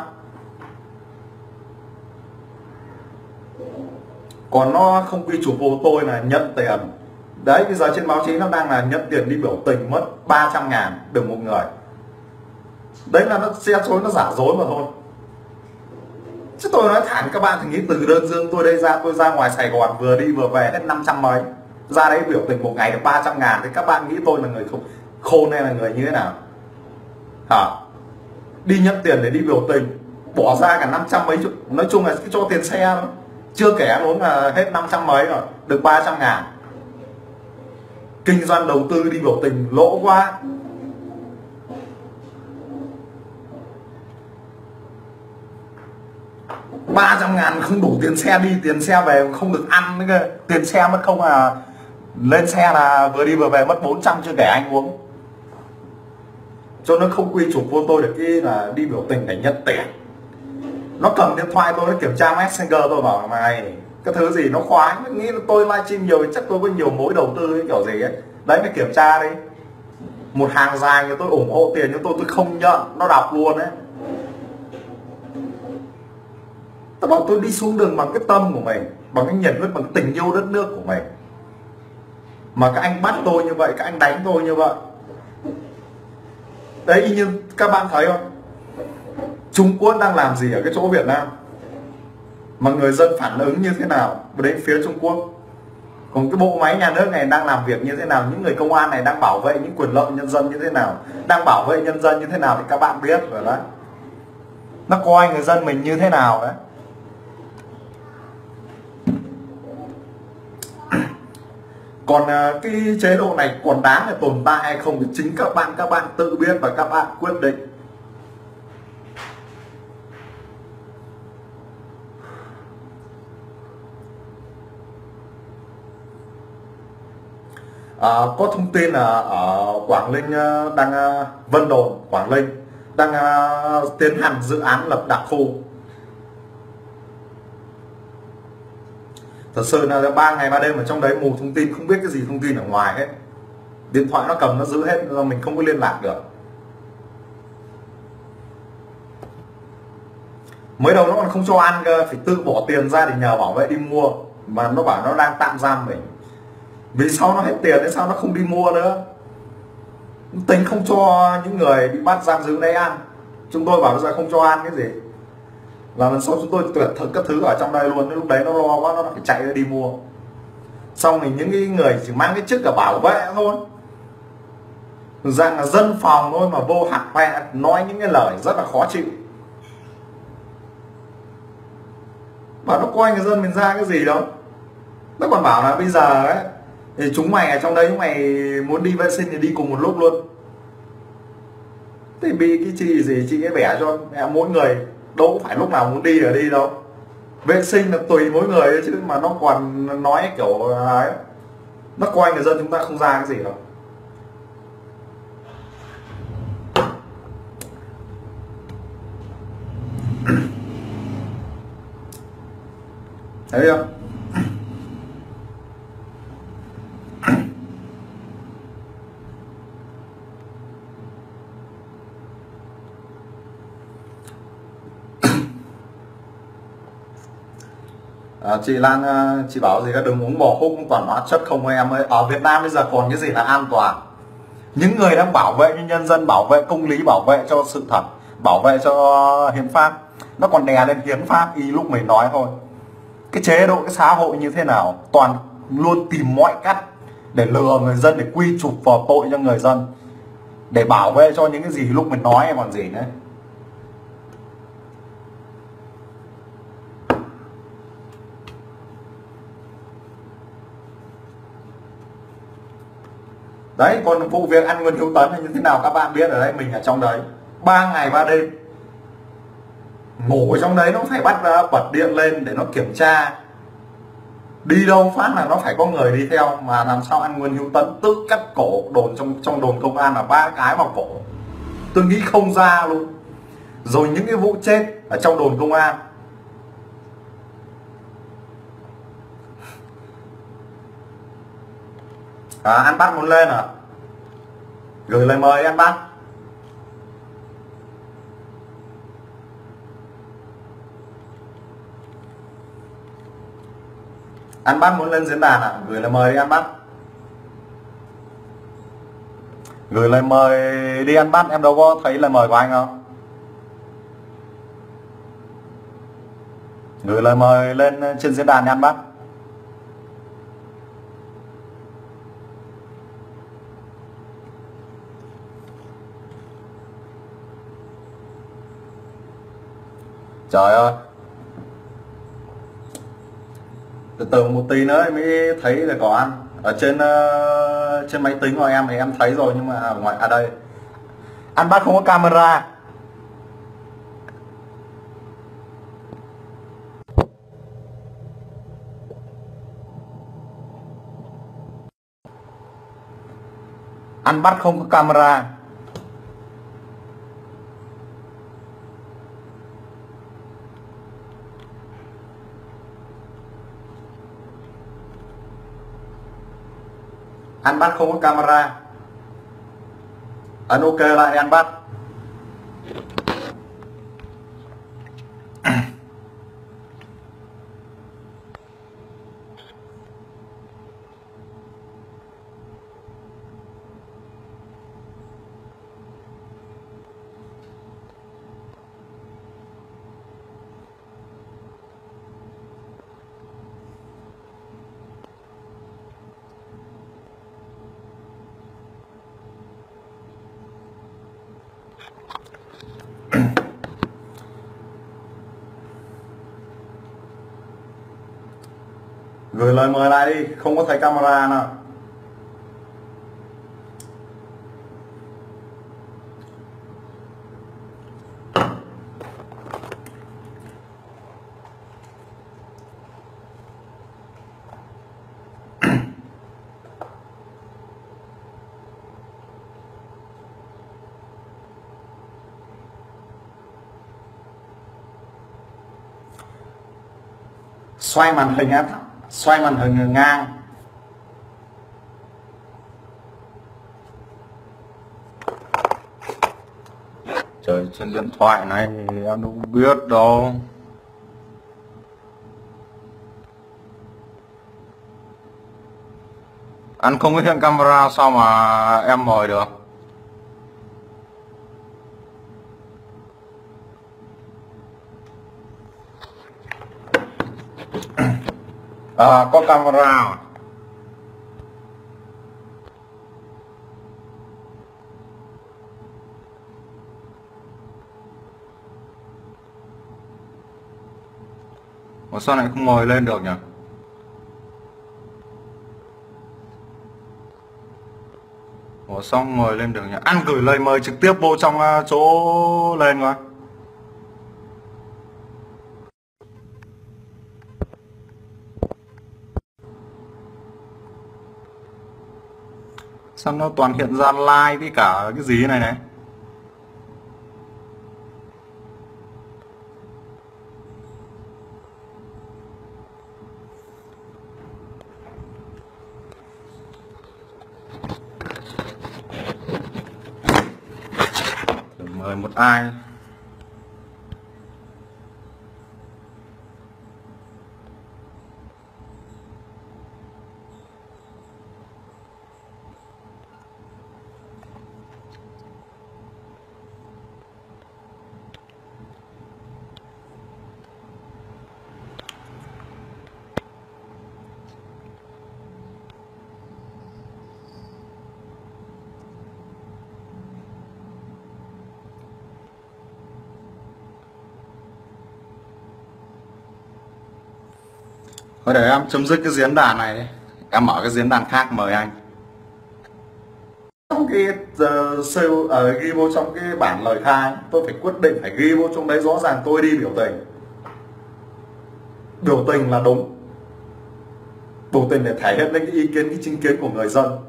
Speaker 1: Còn nó không quy chụp vô tôi là nhận tiền. Đấy, bây giờ trên báo chí nó đang là nhận tiền đi biểu tình mất ba trăm ngàn được một người. Đấy là nó xe chối, nó giả dối mà thôi. Chứ tôi nói thẳng các bạn thì nghĩ từ đơn dương tôi đây ra, tôi ra ngoài Sài Gòn vừa đi vừa về hết năm trăm mấy, ra đấy biểu tình một ngày được ba trăm ngàn, thì các bạn nghĩ tôi là người không khôn hay là người như thế nào hả? Đi nhận tiền để đi biểu tình, bỏ ra cả năm trăm mấy chục, nói chung là cho tiền xe đó, chưa kể luôn là hết năm trăm mấy rồi, được ba trăm ngàn. Kinh doanh đầu tư đi biểu tình lỗ quá. Ba trăm ngàn không đủ tiền xe đi, tiền xe về không được ăn nữa cơ. Tiền xe mất không là lên xe là vừa đi vừa về mất bốn trăm chưa kể ăn uống. Cho nó không quy chụp vô tôi được cái là đi biểu tình để nhận tiền. Nó cầm điện thoại tôi, nó kiểm tra Messenger, tôi bảo là mày cái thứ gì nó khoái, nó nghĩ là tôi livestream nhiều chắc tôi có nhiều mối đầu tư kiểu gì ấy. Đấy, mày kiểm tra đi, một hàng dài người tôi ủng hộ tiền cho tôi, tôi không nhận, nó đọc luôn đấy. Tôi bảo tôi đi xuống đường bằng cái tâm của mình, bằng cái nhiệt huyết, bằng cái tình yêu đất nước của mình. Mà các anh bắt tôi như vậy, các anh đánh tôi như vậy. Đấy, như các bạn thấy không, Trung Quốc đang làm gì ở cái chỗ Việt Nam mà người dân phản ứng như thế nào đến phía Trung Quốc. Còn cái bộ máy nhà nước này đang làm việc như thế nào, những người công an này đang bảo vệ những quyền lợi nhân dân như thế nào, đang bảo vệ nhân dân như thế nào thì các bạn biết rồi đấy. Nó coi người dân mình như thế nào đấy. Còn cái chế độ này còn đáng để tồn tại hay không thì chính các bạn các bạn tự biết và các bạn quyết định. À, có thông tin là ở Quảng Ninh đang Vân Đồn, Quảng Ninh đang tiến hành dự án lập đặc khu. Thật sự là ba ngày ba đêm ở trong đấy mù thông tin, không biết cái gì thông tin ở ngoài hết. Điện thoại nó cầm nó giữ hết, mình không có liên lạc được. Mới đầu nó còn không cho ăn cơ, phải tự bỏ tiền ra để nhờ bảo vệ đi mua. Mà nó bảo nó đang tạm giam mình. Vì sao nó hết tiền, tại sao nó không đi mua nữa? Tính không cho những người bị bắt giam giữ đấy ăn. chúng tôi bảo bây giờ không cho ăn cái gì, là lần sau chúng tôi tuyệt thực các thứ ở trong đây luôn. Lúc đấy nó lo quá, nó phải chạy đi mua. Xong thì những cái người chỉ mang cái chức là bảo vệ thôi, dạng là dân phòng thôi, mà vô hạt hoẹ nói những cái lời rất là khó chịu. Mà nó coi người dân mình ra cái gì đâu. Nó còn bảo là bây giờ ấy thì chúng mày ở trong đấy, chúng mày muốn đi vệ sinh thì đi cùng một lúc luôn. Thì bị cái chị gì chị ấy bẻ cho mẹ, mỗi người đâu phải lúc nào muốn đi ở đi đâu. Vệ sinh là tùy mỗi người ấy, chứ mà nó còn nói kiểu ấy, nó coi người dân chúng ta không ra cái gì đâu. Thấy không? À, chị Lan, chị bảo gì đừng uống bò khúc toàn hóa chất không em ơi. Ở Việt Nam bây giờ còn cái gì là an toàn? Những người đang bảo vệ cho nhân dân, bảo vệ công lý, bảo vệ cho sự thật, bảo vệ cho hiến pháp, nó còn đè lên hiến pháp y lúc mình nói thôi. Cái chế độ, cái xã hội như thế nào toàn luôn tìm mọi cách để lừa người dân, để quy chụp vào tội cho người dân, để bảo vệ cho những cái gì lúc mình nói còn gì nữa. Đấy, còn vụ việc ăn Nguyễn Hữu Tấn như thế nào các bạn biết ở đây, mình ở trong đấy ba ngày ba đêm ngủ ở trong đấy, nó phải bắt bật điện lên để nó kiểm tra, đi đâu phát là nó phải có người đi theo. Mà làm sao ăn Nguyễn Hữu Tấn tự cắt cổ đồn trong trong đồn công an là ba cái vào cổ, tôi nghĩ không ra luôn. Rồi những cái vụ chết ở trong đồn công an, à, ăn bắt muốn lên à, gửi lời mời ăn bắt. Ăn bắt muốn lên diễn đàn à, gửi lời mời đi ăn bắt, gửi lời mời đi ăn bắt. Em đâu có thấy lời mời của anh không? Gửi lời mời lên trên diễn đàn đi ăn bắt. Trời ơi, từ từ một tí nữa mới thấy là có ăn. Ở trên uh, trên máy tính của em thì em thấy rồi, nhưng mà ở ngoài à đây ăn bắt không có camera. Ăn bắt không có camera. Ăn bắt không có camera. Ấn ok lại ăn bắt. Gửi lời mời lại đi, không có thấy camera nào. Xoay màn hình á, xoay màn hình ngang. Trời, trên điện thoại này thì em đâu biết đâu. Anh không có hiện camera sao mà em mời được? À, có camera. Ủa sao lại không ngồi lên được nhỉ? Ủa sao không ngồi lên được nhỉ? Ăn gửi lời mời trực tiếp vô trong uh, chỗ lên coi. Sao nó toàn hiện ra like với cả cái gì này này? Để mời một ai. Thôi để em chấm dứt cái diễn đàn này đi. Em mở cái diễn đàn khác mời anh. Trong cái uh, sale, uh, ghi vô trong cái bản lời khai, tôi phải quyết định phải ghi vô trong đấy rõ ràng tôi đi biểu tình. Biểu tình là đúng. Biểu tình để thể hiện lên cái ý kiến, cái chính kiến của người dân,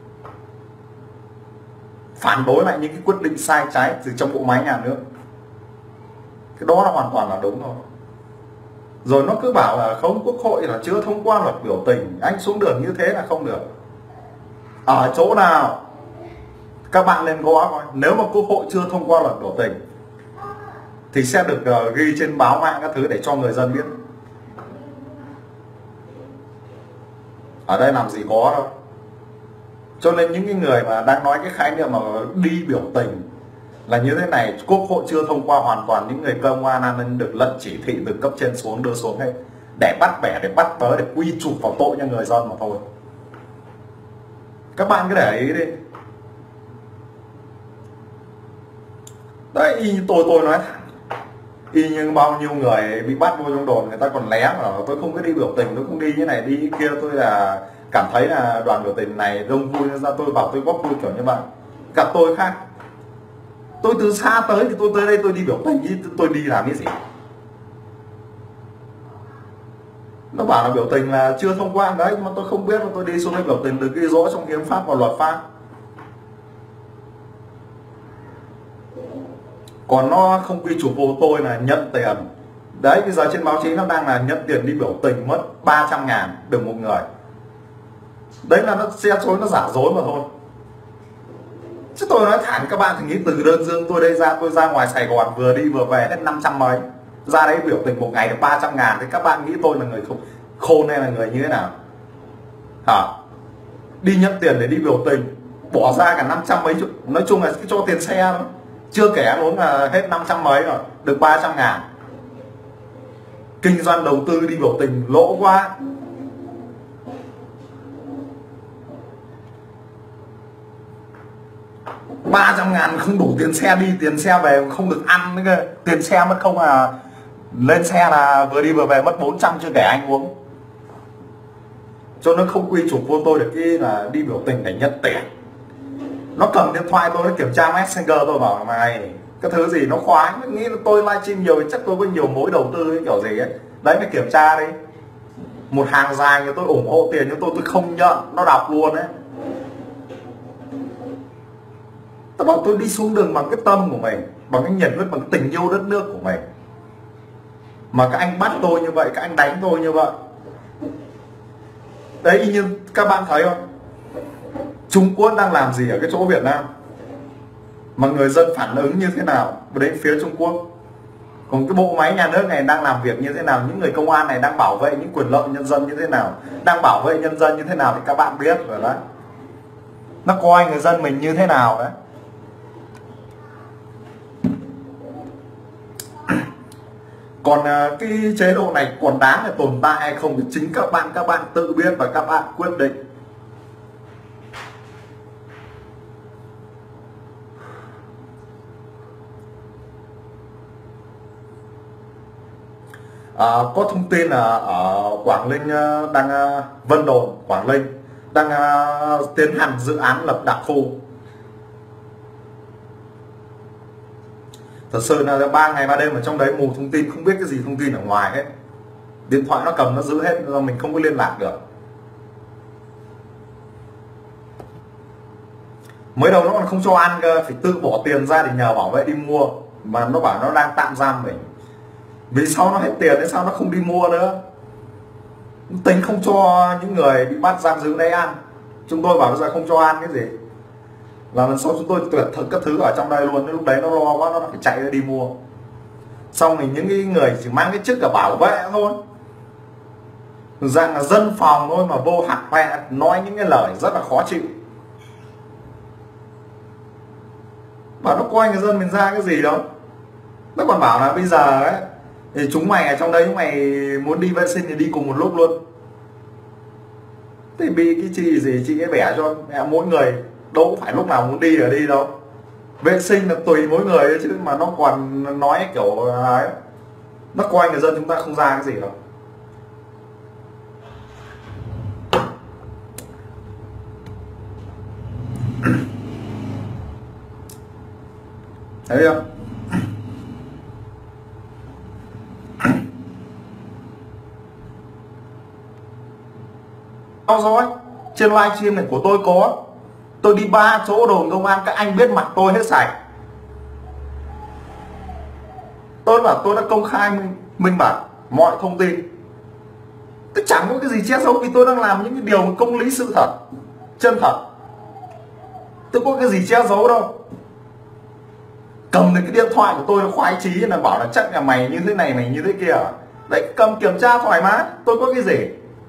Speaker 1: phản đối lại những cái quyết định sai trái từ trong bộ máy nhà nước. Cái đó là hoàn toàn là đúng thôi. Rồi nó cứ bảo là không, quốc hội là chưa thông qua luật biểu tình, anh xuống đường như thế là không được. Ở chỗ nào các bạn lên gõ coi, nếu mà quốc hội chưa thông qua luật biểu tình thì sẽ được uh, ghi trên báo mạng các thứ để cho người dân biết. Ở đây làm gì có đâu. Cho nên những cái người mà đang nói cái khái niệm mà đi biểu tình là như thế này, quốc hội chưa thông qua, hoàn toàn những người công an an ninh được lệnh chỉ thị từ cấp trên xuống đưa xuống hết để bắt bẻ, để bắt bớ, để quy chụp vào tội cho người dân mà thôi. Các bạn cứ để ý đi. Đấy, y như tôi tôi nói thẳng, y như bao nhiêu người bị bắt vô trong đồn, người ta còn lé mà tôi không có đi biểu tình, tôi không đi như này đi như kia, tôi là cảm thấy là đoàn biểu tình này đông vui ra tôi bảo tôi góp vui kiểu như vậy. Gặp tôi khác, tôi từ xa tới thì tôi tới đây tôi đi biểu tình, chứ tôi đi làm cái gì. Nó bảo là biểu tình là chưa thông qua đấy, mà tôi không biết, mà tôi đi xuống đây biểu tình được ghi rõ trong hiến pháp và luật pháp. Còn nó không quy chụp vô tôi là nhận tiền. Đấy, bây giờ trên báo chí nó đang là nhận tiền đi biểu tình mất ba trăm ngàn được một người. Đấy là nó xe chối, nó giả dối mà thôi. Chứ tôi nói thẳng các bạn thì nghĩ từ đơn dương tôi đây ra, tôi ra ngoài Sài Gòn vừa đi vừa về hết năm trăm mấy, ra đấy biểu tình một ngày được ba trăm ngàn, thì các bạn nghĩ tôi là người không khôn hay là người như thế nào hả? Đi nhận tiền để đi biểu tình, bỏ ra cả năm trăm mấy chục, nói chung là cho tiền xe đó, chưa kể luôn là hết năm trăm mấy rồi, được ba trăm ngàn. Kinh doanh đầu tư đi biểu tình lỗ quá. Ba trăm ngàn không đủ tiền xe đi, tiền xe về không được ăn nữa cơ. Tiền xe mất không là lên xe là vừa đi vừa về mất bốn trăm chưa kể ăn uống. Cho nó không quy chụp vô tôi được cái là đi biểu tình để nhận tiền. Nó cầm điện thoại tôi, nó kiểm tra Messenger, tôi bảo là mày cái thứ gì nó khoái, nó nghĩ là tôi livestream nhiều, chắc tôi có nhiều mối đầu tư cái kiểu gì ấy. Đấy, mày kiểm tra đi, một hàng dài người tôi ủng hộ tiền cho tôi, tôi không nhận, nó đọc luôn đấy. Tôi bảo tôi đi xuống đường bằng cái tâm của mình, bằng cái nhiệt huyết, bằng cái tình yêu đất nước của mình. Mà các anh bắt tôi như vậy, các anh đánh tôi như vậy. Đấy, như các bạn thấy không, Trung Quốc đang làm gì ở cái chỗ Việt Nam mà người dân phản ứng như thế nào đến phía Trung Quốc. Còn cái bộ máy nhà nước này đang làm việc như thế nào, những người công an này đang bảo vệ những quyền lợi nhân dân như thế nào, đang bảo vệ nhân dân như thế nào thì các bạn biết rồi đấy. Nó coi người dân mình như thế nào đấy. Còn uh, cái chế độ này còn đáng để tồn tại hay không thì chính các bạn các bạn tự biết và các bạn quyết định. À, có thông tin là ở Quảng Ninh đang Vân Đồn, Quảng Ninh đang uh, tiến hành dự án lập đặc khu. Thật sự là ba ngày ba đêm ở trong đấy mù thông tin, không biết cái gì thông tin ở ngoài hết. Điện thoại nó cầm nó giữ hết, do mình không có liên lạc được. Mới đầu nó còn không cho ăn cơ, phải tự bỏ tiền ra để nhờ bảo vệ đi mua, mà nó bảo nó đang tạm giam mình. Vì sao nó hết tiền thế sao nó không đi mua nữa, tính không cho những người bị bắt giam giữ đấy ăn. Chúng tôi bảo bây giờ không cho ăn cái gì, là lần sau chúng tôi tuyệt thực các thứ ở trong đây luôn. Lúc đấy nó lo quá nó phải chạy ra đi mua. Xong thì những cái người chỉ mang cái chức là bảo vệ thôi, dạng là dân phòng thôi, mà vô hạt hoẹ nói những cái lời rất là khó chịu. Mà nó coi người dân mình ra cái gì đâu. Nó còn bảo là bây giờ ấy thì chúng mày ở trong đấy, chúng mày muốn đi vệ sinh thì đi cùng một lúc luôn. Thì bị cái chị gì chị ấy bẻ cho mẹ, mỗi người đâu phải lúc nào muốn đi ở đi đâu. Vệ sinh là tùy mỗi người ấy, chứ mà nó còn nói kiểu ấy, nó coi người dân chúng ta không ra cái gì đâu. Thấy không? Theo dõi trên livestream này của tôi có, tôi đi ba chỗ đồn công an, các anh biết mặt tôi hết sạch. Tôi bảo tôi đã công khai minh, minh bạch mọi thông tin. Tôi chẳng có cái gì che giấu, vì tôi đang làm những cái điều công lý sự thật, chân thật. Tôi có cái gì che giấu đâu. Cầm được cái điện thoại của tôi nó khoái chí là bảo là chắc là mày như thế này mày như thế kia. Đấy, cầm kiểm tra thoải mái, tôi có cái gì.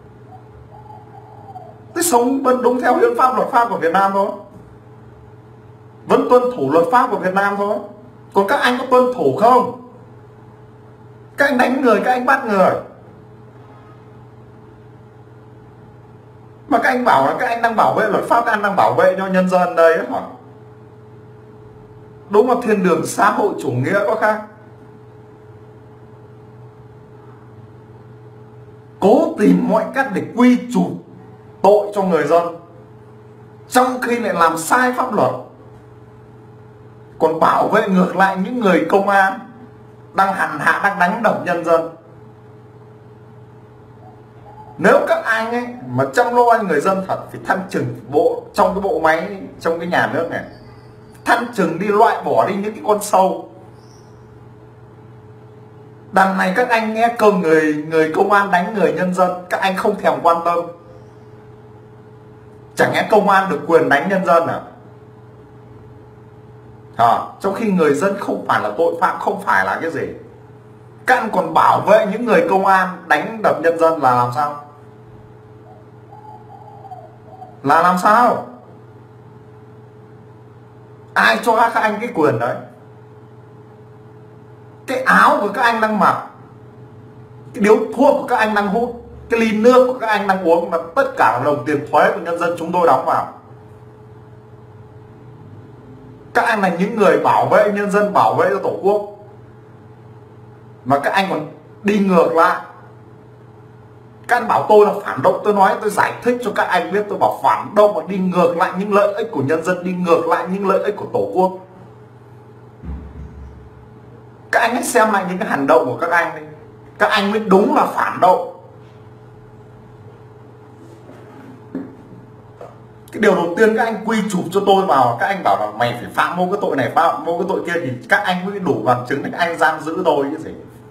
Speaker 1: Tôi sống vẫn đúng theo hiến pháp luật pháp của Việt Nam thôi, vẫn tuân thủ luật pháp của Việt Nam thôi. Còn các anh có tuân thủ không? Các anh đánh người, các anh bắt người, mà các anh bảo là các anh đang bảo vệ luật pháp, các anh đang bảo vệ cho nhân dân đây hả? Đúng là thiên đường xã hội chủ nghĩa có khác. Cố tìm mọi cách để quy chụp tội cho người dân, trong khi lại làm sai pháp luật, còn bảo vệ ngược lại những người công an đang hành hạ, đang đánh đập nhân dân. Nếu các anh ấy mà chăm lo người dân thật thì thanh trừng bộ trong cái bộ máy, trong cái nhà nước này, thanh trừng đi, loại bỏ đi những cái con sâu. Đằng này các anh nghe câu người người công an đánh người nhân dân, các anh không thèm quan tâm. Chẳng lẽ công an được quyền đánh nhân dân à? À, trong khi người dân không phải là tội phạm, không phải là cái gì. Các anh còn bảo vệ những người công an đánh đập nhân dân là làm sao? Là làm sao? Ai cho các anh cái quyền đấy? Cái áo của các anh đang mặc, cái điếu thuốc của các anh đang hút, cái ly nước của các anh đang uống là tất cả là đồng tiền thuế của nhân dân chúng tôi đóng vào. Các anh là những người bảo vệ nhân dân, bảo vệ cho tổ quốc, mà các anh còn đi ngược lại. Các anh bảo tôi là phản động, tôi nói tôi giải thích cho các anh biết, tôi bảo phản động mà đi ngược lại những lợi ích của nhân dân, đi ngược lại những lợi ích của tổ quốc. Các anh hãy xem lại những cái hành động của các anh đi, các anh mới đúng là phản động. Cái điều đầu tiên các anh quy chụp cho tôi vào, các anh bảo là mày phải phạm vô cái tội này, phạm vô cái tội kia, thì các anh mới đủ bằng chứng để các anh giam giữ tôi cái gì.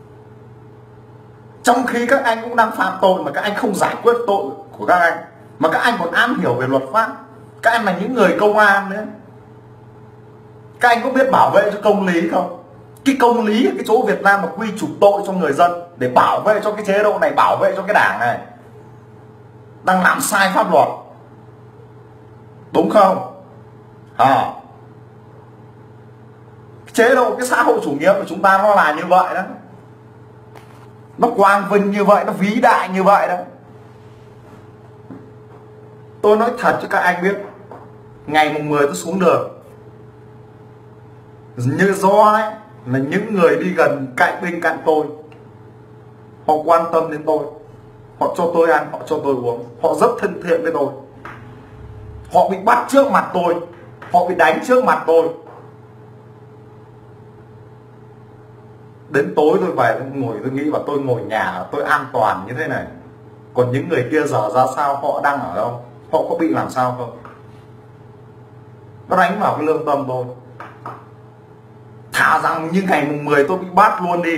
Speaker 1: Trong khi các anh cũng đang phạm tội mà các anh không giải quyết tội của các anh, mà các anh còn am hiểu về luật pháp. Các anh là những người công an đấy, các anh có biết bảo vệ cho công lý không? Cái công lý ở cái chỗ Việt Nam mà quy chụp tội cho người dân để bảo vệ cho cái chế độ này, bảo vệ cho cái đảng này đang làm sai pháp luật, đúng không? À, chế độ cái xã hội chủ nghĩa của chúng ta nó là như vậy đó. Nó quang vinh như vậy, nó vĩ đại như vậy đó. Tôi nói thật cho các anh biết, ngày mùng mười tôi xuống đường, như do ấy, là những người đi gần cạnh bên cạnh tôi, họ quan tâm đến tôi, họ cho tôi ăn, họ cho tôi uống, họ rất thân thiện với tôi. Họ bị bắt trước mặt tôi, họ bị đánh trước mặt tôi. Đến tối tôi về tôi ngồi, tôi nghĩ và tôi ngồi nhà tôi an toàn như thế này. Còn những người kia giờ ra sao, họ đang ở đâu, họ có bị làm sao không? Nó đánh vào cái lương tâm tôi. Thà rằng như ngày mùng mười tôi bị bắt luôn đi,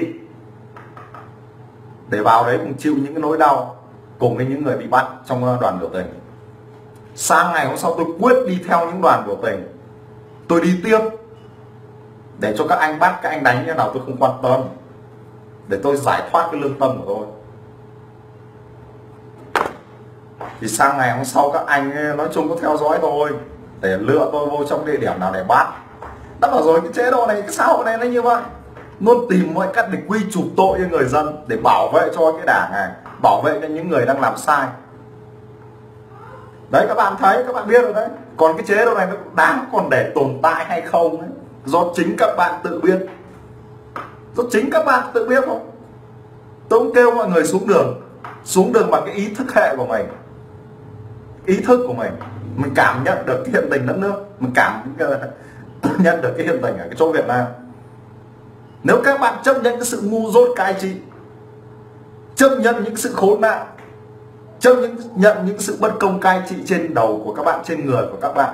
Speaker 1: để vào đấy cùng chịu những cái nỗi đau cùng với những người bị bắt trong đoàn biểu tình. Sang ngày hôm sau tôi quyết đi theo những đoàn biểu tình, tôi đi tiếp. Để cho các anh bắt, các anh đánh như thế nào tôi không quan tâm, để tôi giải thoát cái lương tâm của tôi. Thì sang ngày hôm sau các anh nói chung có theo dõi tôi, để lựa tôi vô trong địa điểm nào để bắt. Đã bảo rồi, cái chế độ này, cái xã hội này nó như vậy, luôn tìm mọi cách để quy chụp tội cho người dân, để bảo vệ cho cái đảng này, bảo vệ cho những người đang làm sai. Đấy, các bạn thấy, các bạn biết rồi đấy. Còn cái chế độ này nó đáng còn để tồn tại hay không ấy, do chính các bạn tự biết. Do chính các bạn tự biết thôi. Tôi cũng kêu mọi người xuống đường, xuống đường bằng cái ý thức hệ của mình, ý thức của mình. Mình cảm nhận được cái hiện tình đất nước, mình cảm nhận được cái hiện tình ở cái chỗ Việt Nam. Nếu các bạn chấp nhận cái sự ngu dốt cai trị, chấp nhận những sự khốn nạn, chấp nhận những sự bất công cai trị trên đầu của các bạn, trên người của các bạn,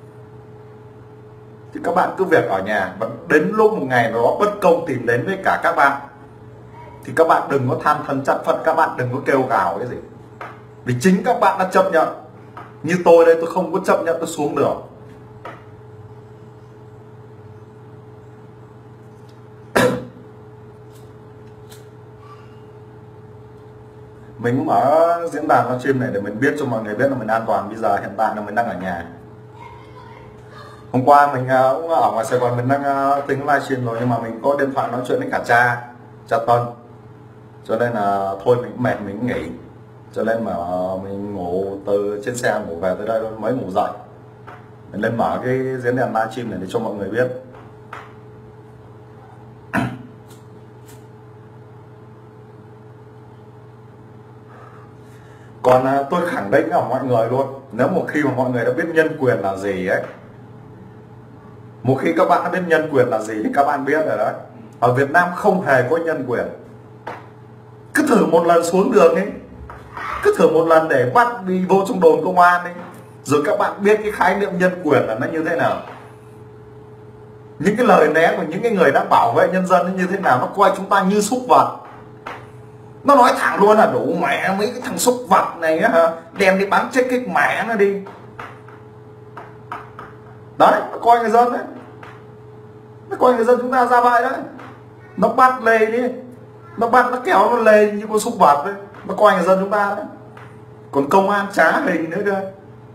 Speaker 1: thì các bạn cứ việc ở nhà. Và đến lúc một ngày nó bất công tìm đến với cả các bạn, thì các bạn đừng có than thân trách phận, các bạn đừng có kêu gào cái gì. Vì chính các bạn đã chấp nhận. Như tôi đây, tôi không có chấp nhận, tôi xuống đường. Mình cũng ở diễn đàn livestream này để mình biết cho mọi người biết là mình an toàn. Bây giờ hiện tại là mình đang ở nhà. Hôm qua mình cũng ở ngoài Sài Gòn, mình đang tính livestream rồi, nhưng mà mình có điện thoại nói chuyện với cả cha, cha Tân, cho nên là thôi mình mệt mình nghỉ. Cho nên mà mình ngủ từ trên xe ngủ về tới đây mới ngủ dậy, mình lên mở cái diễn đàn livestream này để cho mọi người biết. Còn tôi khẳng định với mọi người luôn, nếu một khi mà mọi người đã biết nhân quyền là gì ấy, một khi các bạn đã biết nhân quyền là gì thì các bạn biết rồi đấy. Ở Việt Nam không hề có nhân quyền. Cứ thử một lần xuống đường ấy, cứ thử một lần để bắt đi vô trong đồn công an ấy, rồi các bạn biết cái khái niệm nhân quyền là nó như thế nào. Những cái lời lẽ của những cái người đang bảo vệ nhân dân như thế nào, nó coi chúng ta như súc vật. Nó nói thẳng luôn là đủ mẹ mấy cái thằng súc vật này á, đem đi bắn chết cái mẹ nó đi. Đấy, nó coi người dân đấy, nó coi người dân chúng ta ra vậy đấy. Nó bắt lê đi, nó bắt nó kéo nó lê như con súc vật đấy, nó coi người dân chúng ta đấy. Còn công an trá hình nữa cơ.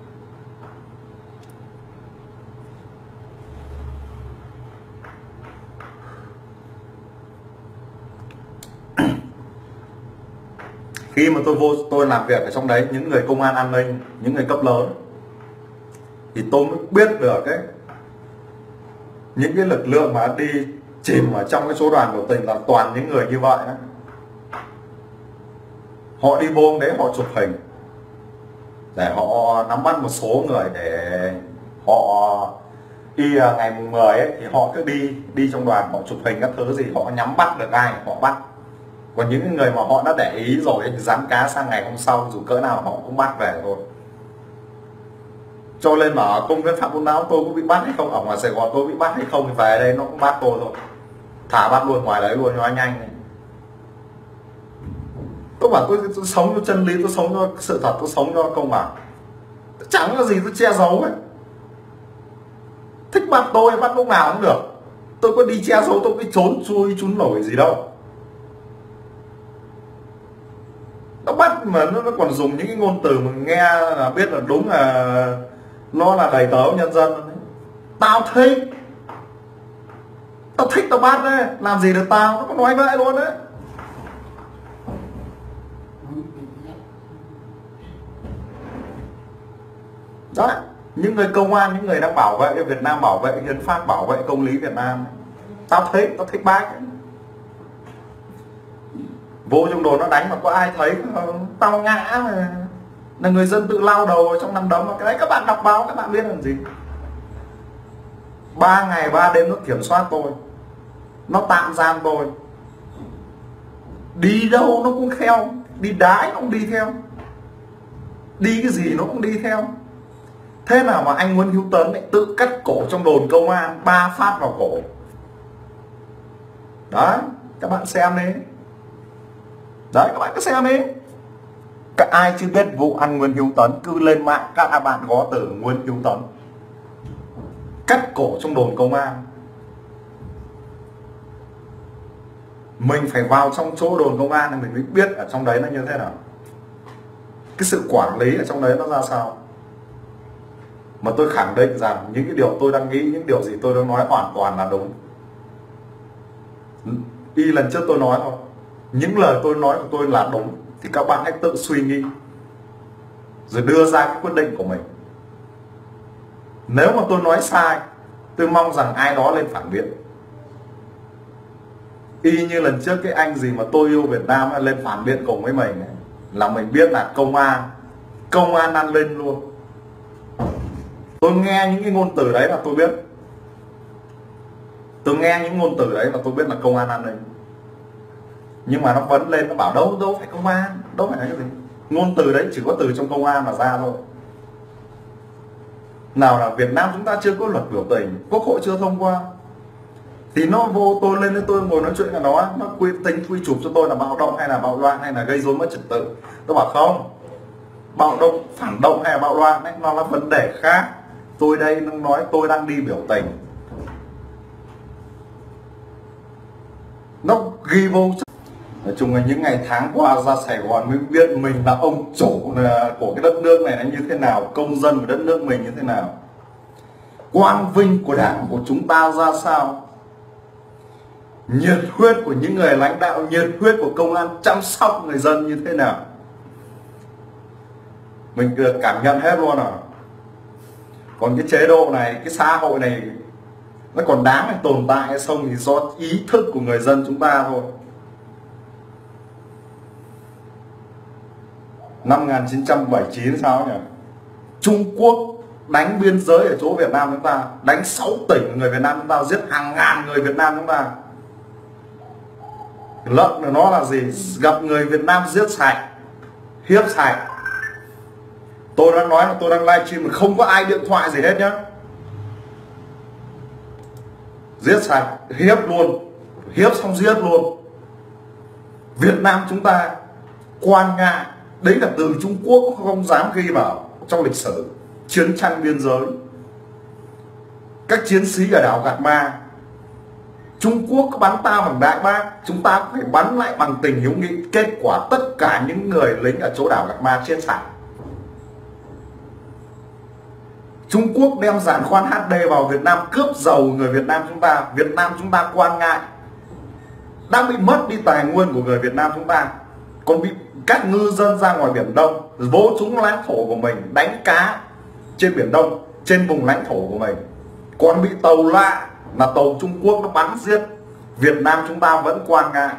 Speaker 1: Khi mà tôi vô tôi làm việc ở trong đấy, những người công an an ninh, những người cấp lớn, thì tôi mới biết được ấy, những cái lực lượng mà đi chìm ở trong cái số đoàn biểu tình là toàn những người như vậy ấy. Họ đi vô đấy họ chụp hình để họ nắm bắt một số người, để họ đi ngày mùng mười ấy, thì họ cứ đi đi trong đoàn họ chụp hình các thứ gì, họ nhắm bắt được ai họ bắt. Còn những người mà họ đã để ý rồi thì dám cá sang ngày hôm sau dù cỡ nào họ cũng bắt về thôi. Cho nên mà ở công viên Phạm Văn Đồng tôi cũng bị bắt hay không, ở ngoài Sài Gòn tôi bị bắt hay không, thì về đây nó cũng bắt tôi thôi. Thả bắt luôn ngoài đấy luôn cho anh nhanh này. Tôi bảo tôi, tôi sống cho chân lý, tôi sống cho sự thật, tôi sống cho công bằng. Chẳng có gì tôi che giấu ấy. Thích bắt tôi bắt lúc nào cũng được. Tôi có đi che giấu, tôi có trốn chui trốn nổi gì đâu. Nó bắt mà nó, nó còn dùng những cái ngôn từ mà nghe là biết là đúng là nó là đầy tớ nhân dân. Tao thích, tao thích tao bắt đấy, làm gì được tao, nó có nói vậy luôn đấy. Đó, những người công an, những người đang bảo vệ Việt Nam, bảo vệ hiến pháp, bảo vệ công lý Việt Nam, tao thấy tao thấy bác vô trong đồn nó đánh mà có ai thấy không? Tao ngã mà, là người dân tự lao đầu trong nắm đấm. Cái đấy các bạn đọc báo các bạn biết làm gì. Ba ngày ba đêm nó kiểm soát tôi, nó tạm giam tôi, đi đâu nó cũng theo, đi đái nó cũng đi theo, đi cái gì nó cũng đi theo. Thế nào mà anh Nguyễn Hữu Tấn lại tự cắt cổ trong đồn công an, ba phát vào cổ. Đấy, các bạn xem đi. Đấy, các bạn cứ xem đi. Các ai chưa biết vụ ăn Nguyễn Hữu Tấn, cứ lên mạng các bạn gõ từ Nguyễn Hữu Tấn cắt cổ trong đồn công an. Mình phải vào trong chỗ đồn công an thì mình mới biết ở trong đấy nó như thế nào, cái sự quản lý ở trong đấy nó ra sao. Mà tôi khẳng định rằng những cái điều tôi đang nghĩ, những điều gì tôi đang nói hoàn toàn là đúng. Y lần trước tôi nói thôi, những lời tôi nói của tôi là đúng thì các bạn hãy tự suy nghĩ rồi đưa ra cái quyết định của mình. Nếu mà tôi nói sai, tôi mong rằng ai đó lên phản biện. Y như lần trước cái anh gì mà tôi yêu Việt Nam lên phản biện cùng với mình ấy, là mình biết là công an công an ăn lên luôn. Tôi nghe những cái ngôn từ đấy là tôi biết, tôi nghe những ngôn từ đấy là tôi biết là công an ăn lên. Nhưng mà nó vẫn lên, nó bảo đâu đâu phải công an, đâu phải là cái gì. Ngôn từ đấy chỉ có từ trong công an mà ra thôi. Nào là Việt Nam chúng ta chưa có luật biểu tình, quốc hội chưa thông qua, thì nó vô tôi lên, tôi ngồi nói chuyện với nó, nó quy tính quy chụp cho tôi là bạo động hay là bạo loạn hay là gây rối mất trật tự. Tôi bảo không, bạo động, phản động hay là bạo loạn ấy, nó là vấn đề khác. Tôi đây nó nói tôi đang đi biểu tình, nó ghi vô. Nói chung là những ngày tháng qua ra Sài Gòn mới biết mình là ông chủ của cái đất nước này là như thế nào, công dân của đất nước mình như thế nào, quang vinh của đảng của chúng ta ra sao, nhiệt huyết của những người lãnh đạo, nhiệt huyết của công an chăm sóc người dân như thế nào. Mình được cảm nhận hết luôn à. Còn cái chế độ này, cái xã hội này nó còn đáng để tồn tại hay không thì do ý thức của người dân chúng ta thôi. Năm một nghìn chín trăm bảy mươi chín sao nhỉ, Trung Quốc đánh biên giới ở chỗ Việt Nam chúng ta, đánh sáu tỉnh người Việt Nam chúng ta, giết hàng ngàn người Việt Nam chúng ta. Lợn của nó là gì? Gặp người Việt Nam giết sạch, hiếp sạch. Tôi đang nói là tôi đang livestream mà không có ai điện thoại gì hết nhá. Giết sạch, hiếp luôn, hiếp xong giết luôn. Việt Nam chúng ta quan ngại, đấy là từ Trung Quốc không dám ghi vào trong lịch sử chiến tranh biên giới. Các chiến sĩ ở đảo Gạt Ma, Trung Quốc bắn ta bằng đại bác, chúng ta phải bắn lại bằng tình hữu nghị. Kết quả tất cả những người lính ở chỗ đảo Gạt Ma chết sạch. Trung Quốc đem giàn khoan hát đê vào Việt Nam cướp dầu người Việt Nam chúng ta. Việt Nam chúng ta quan ngại, đang bị mất đi tài nguyên của người Việt Nam chúng ta, còn bị các ngư dân ra ngoài Biển Đông vỗ trúng lãnh thổ của mình, đánh cá trên Biển Đông, trên vùng lãnh thổ của mình, còn bị tàu lạ là tàu Trung Quốc nó bắn giết. Việt Nam chúng ta vẫn quan ngại.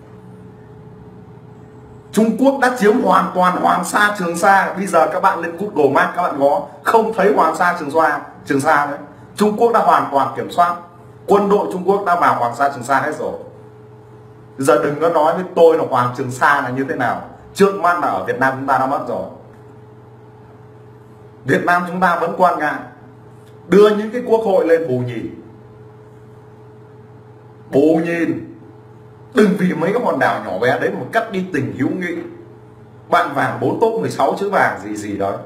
Speaker 1: Trung Quốc đã chiếm hoàn toàn Hoàng Sa, Trường Sa. Bây giờ các bạn lên Google Maps các bạn có không thấy Hoàng Sa, Trường Sa, Trường Sa đấy. Trung Quốc đã hoàn toàn kiểm soát, quân đội Trung Quốc đã vào Hoàng Sa, Trường Sa hết rồi. Bây giờ đừng có nói với tôi là Hoàng Trường Sa là như thế nào, trước mắt là ở Việt Nam chúng ta đã mất rồi. Việt Nam chúng ta vẫn quan ngại, đưa những cái quốc hội lên bù nhìn. Bù nhìn, đừng vì mấy cái hòn đảo nhỏ bé đấy mà cắt đi tình hữu nghị. Bạn vàng bốn tốt mười sáu chữ vàng gì gì đó.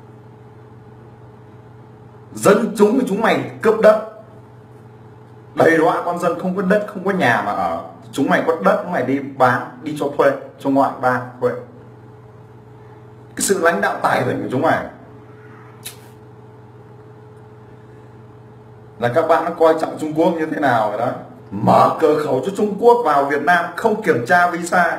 Speaker 1: Dân chúng của chúng mày cướp đất, đầy đọa con dân không có đất, không có nhà mà ở. Chúng mày có đất, chúng mày đi bán, đi cho thuê, cho ngoại bang thuê. Cái sự lãnh đạo tài tình của chúng mày là các bạn nó coi trọng Trung Quốc như thế nào rồi đó. Mở cửa khẩu cho Trung Quốc vào Việt Nam, không kiểm tra visa.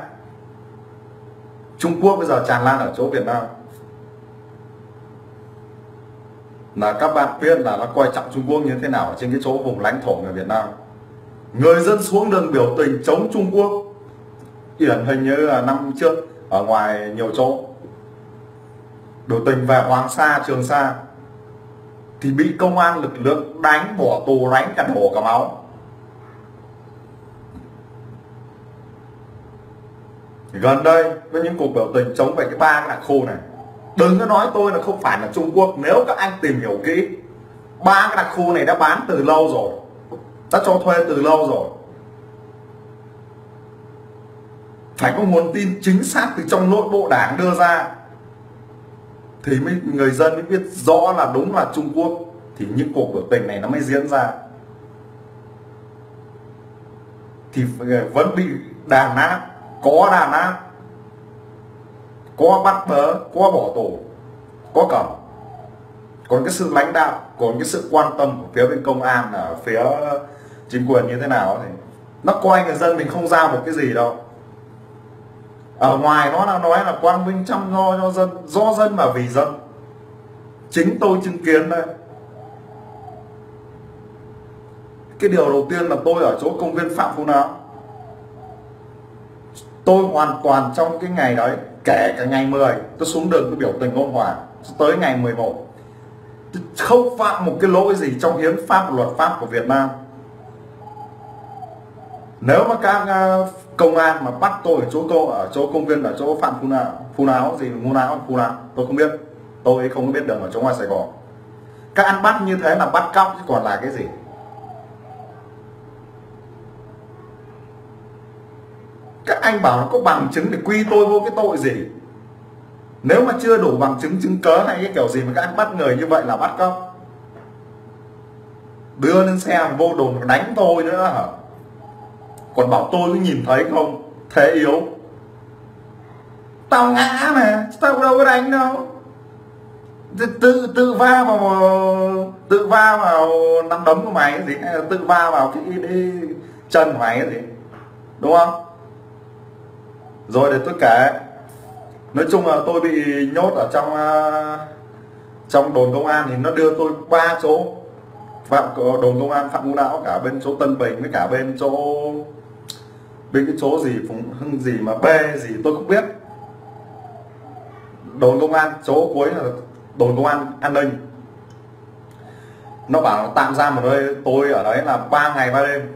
Speaker 1: Trung Quốc bây giờ tràn lan ở chỗ Việt Nam. là các bạn biết là nó coi trọng Trung Quốc như thế nào ở trên cái chỗ vùng lãnh thổ người Việt Nam. Người dân xuống đường biểu tình chống Trung Quốc, điển hình như là năm trước ở ngoài nhiều chỗ biểu tình về Hoàng Sa, Trường Sa thì bị công an lực lượng đánh, bỏ tù, đánh cả đổ cả máu. Gần đây với những cuộc biểu tình chống về cái ba cái đặc khu này, đừng có nói tôi là không phải là Trung Quốc. Nếu các anh tìm hiểu kỹ, ba cái đặc khu này đã bán từ lâu rồi, đã cho thuê từ lâu rồi. Phải có nguồn tin chính xác từ trong nội bộ đảng đưa ra thì mới người dân mới biết rõ là đúng là Trung Quốc, thì những cuộc biểu tình này nó mới diễn ra. Thì vẫn bị đàn áp, có đàn áp, có bắt bớ, có bỏ tù, có cầm. Còn cái sự lãnh đạo, còn cái sự quan tâm của phía bên công an, ở phía chính quyền như thế nào thì nó coi người dân mình không ra một cái gì đâu. Ở ngoài nó là nói là quang minh chăm lo cho dân, do dân mà vì dân. Chính tôi chứng kiến đây. Cái điều đầu tiên là tôi ở chỗ công viên Phạm Phú Não, tôi hoàn toàn trong cái ngày đấy, kể cả ngày mười tôi xuống đường tôi biểu tình ôn hòa, tới ngày mười một tôi không phạm một cái lỗi gì trong hiến pháp, luật pháp của Việt Nam. Nếu mà các công an mà bắt tôi ở chỗ cô ở chỗ công viên, ở chỗ Phạm Phú Não, Phú Não gì Phú Não Phú Não tôi không biết, tôi không biết đường ở chỗ ngoài Sài Gòn. Các anh bắt như thế là bắt cóc chứ còn là cái gì. Các anh bảo nó có bằng chứng để quy tôi vô cái tội gì. Nếu mà chưa đủ bằng chứng, chứng cớ hay cái kiểu gì mà các anh bắt người như vậy là bắt cóc, đưa lên xe vô đồn đánh tôi nữa hả? Còn bảo tôi cứ nhìn thấy không, thế yếu. Tao ngã mà, tao đâu có đánh đâu. Tự tự va vào tự va vào nắm đấm của mày cái gì, hay là tự va vào cái, cái chân của mày cái gì, đúng không? Rồi để tôi kể. Nói chung là tôi bị nhốt ở trong trong đồn công an thì nó đưa tôi ba chỗ. Phạm đồn công an Phạm Ngũ Lão, cả bên chỗ Tân Bình với cả bên chỗ bên cái chỗ gì Phùng Hưng gì mà B gì tôi không biết. Đồn công an chỗ cuối là đồn công an an ninh. Nó bảo tạm giam ở đây, tôi ở đấy là ba ngày ba đêm.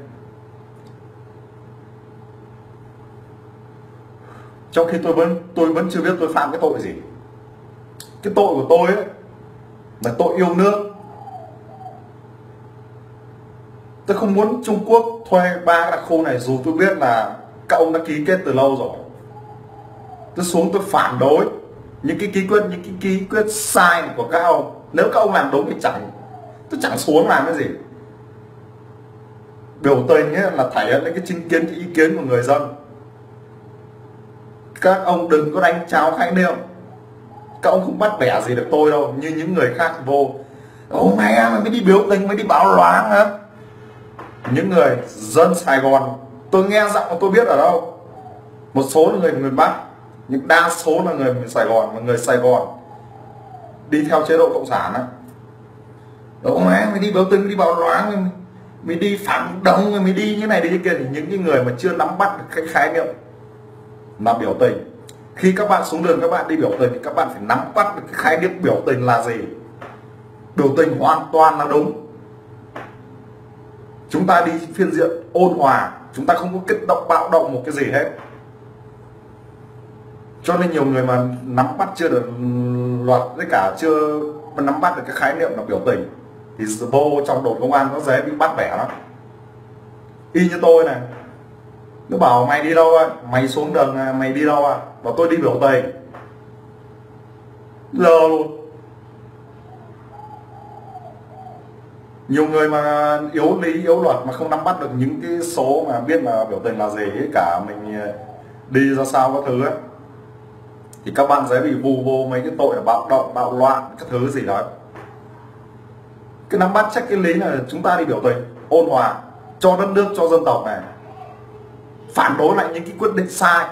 Speaker 1: Trong khi tôi vẫn tôi vẫn chưa biết tôi phạm cái tội gì. Cái tội của tôi ấy là tội yêu nước. Tôi không muốn Trung Quốc thuê ba cái đặc khu này, dù tôi biết là các ông đã ký kết từ lâu rồi. Tôi xuống tôi phản đối những cái ký quyết những cái ký quyết sai của các ông. Nếu các ông làm đúng thì chẳng tôi chẳng xuống làm cái gì. Biểu tình ấy là thể hiện cái chính kiến, cái ý kiến của người dân. Các ông đừng có đánh cháo khái niệm. Các ông không bắt bẻ gì được tôi đâu. Như những người khác vô, ô mẹ mày mới đi biểu tình, mới đi báo loáng hết. Những người dân Sài Gòn, tôi nghe giọng tôi biết ở đâu. Một số là người miền Bắc, nhưng đa số là người miền Sài Gòn. Và người Sài Gòn đi theo chế độ cộng sản á, ô mẹ mày đi biểu tình, mày đi báo loáng, mày, mày đi phản động, mày đi như này đi như kia. Thì những cái người mà chưa nắm bắt được cái khái niệm là biểu tình, khi các bạn xuống đường các bạn đi biểu tình thì các bạn phải nắm bắt được cái khái niệm biểu tình là gì. Biểu tình hoàn toàn là đúng. Chúng ta đi phiên diện ôn hòa, chúng ta không có kích động bạo động một cái gì hết. Cho nên nhiều người mà nắm bắt chưa được luật với cả chưa nắm bắt được cái khái niệm là biểu tình thì vô trong đồn công an nó dễ bị bắt bẻ lắm. Y như tôi này, nó bảo mày đi đâu à? Mày xuống đường mày đi đâu à? Bảo tôi đi biểu tình. Lờ luôn. Nhiều người mà yếu lý, yếu luật mà không nắm bắt được những cái số mà biết là biểu tình là gì ấy, cả mình đi ra sao các thứ ấy, thì các bạn dễ bị vù vô mấy cái tội là bạo động, bạo loạn, các thứ gì đó. Cái nắm bắt chắc cái lý là chúng ta đi biểu tình ôn hòa cho đất nước, cho dân tộc này, phản đối lại những cái quyết định sai.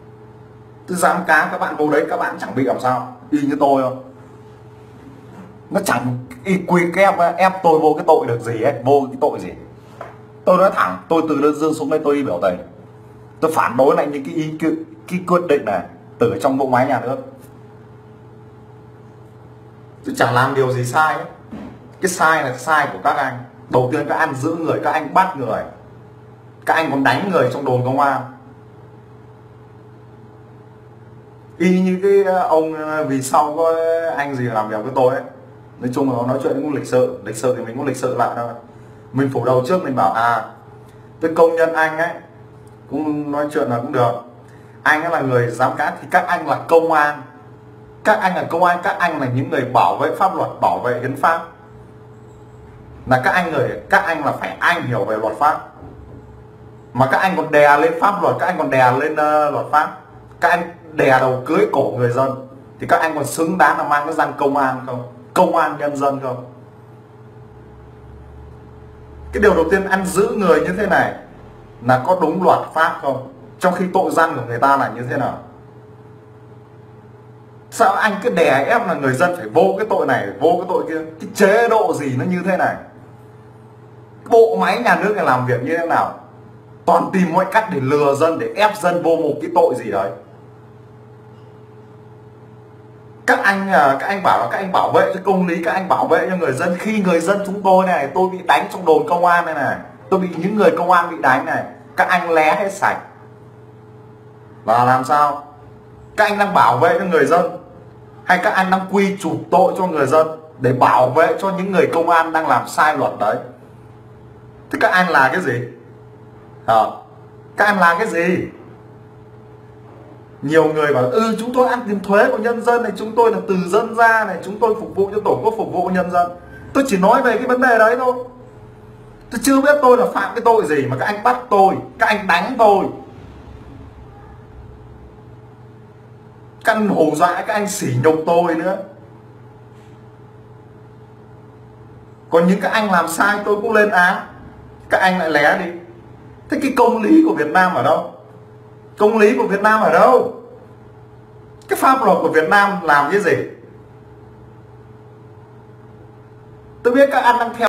Speaker 1: Tôi dám cá các bạn vô đấy các bạn chẳng bị làm sao, y như tôi không. nó chẳng y quy ép ép tôi vô cái tội được gì ấy, vô cái tội gì. Tôi nói thẳng, tôi từ đơn dương xuống đây tôi đi biểu tình, tôi phản đối lại những cái ý cái, cái quyết định này từ trong bộ máy nhà nước. Chứ chẳng làm điều gì sai ấy. Cái sai là sai của các anh. Đầu tiên các anh giữ người, các anh bắt người, các anh còn đánh người trong đồn công an. Y như cái ông vì sau có anh gì làm việc với tôi ấy, nói chung là nó nói chuyện cũng lịch sự, lịch sự thì mình cũng lịch sự lại thôi. Mình phủ đầu trước mình bảo à, tôi công nhân anh ấy cũng nói chuyện là cũng được, anh ấy là người giám sát thì các anh là công an, các anh là công an, các anh là những người bảo vệ pháp luật, bảo vệ hiến pháp, là các anh người các anh là phải anh hiểu về luật pháp, mà các anh còn đè lên pháp luật, các anh còn đè lên uh, luật pháp, các anh đè đầu cưới cổ người dân thì các anh còn xứng đáng là mang cái danh công an không, công an nhân dân không? Cái điều đầu tiên anh giữ người như thế này là có đúng luật pháp không, trong khi tội danh của người ta là như thế nào? Sao anh cứ đè ép là người dân phải vô cái tội này, vô cái tội kia? Cái chế độ gì nó như thế này? Bộ máy nhà nước này làm việc như thế nào? Toàn tìm mọi cách để lừa dân, để ép dân vô một cái tội gì đấy. Các anh các anh bảo là các anh bảo vệ cho công lý, các anh bảo vệ cho người dân, khi người dân chúng tôi này, tôi bị đánh trong đồn công an này này, tôi bị những người công an bị đánh này, các anh lé hết sạch. Và làm sao? Các anh đang bảo vệ cho người dân hay các anh đang quy chụp tội cho người dân để bảo vệ cho những người công an đang làm sai luật đấy? Thế các anh là cái gì? À, các anh là cái gì? Nhiều người bảo ừ chúng tôi ăn tiền thuế của nhân dân này, chúng tôi là từ dân ra này, chúng tôi phục vụ cho tổ quốc, phục vụ nhân dân. Tôi chỉ nói về cái vấn đề đấy thôi. Tôi chưa biết tôi là phạm cái tội gì mà các anh bắt tôi, các anh đánh tôi, các anh hù dọa, các anh sỉ nhục tôi nữa. Còn những các anh làm sai tôi cũng lên án, các anh lại lé đi. Thế cái công lý của Việt Nam ở đâu? Công lý của Việt Nam ở đâu? Cái pháp luật của Việt Nam làm cái gì? Tôi biết các anh đang theo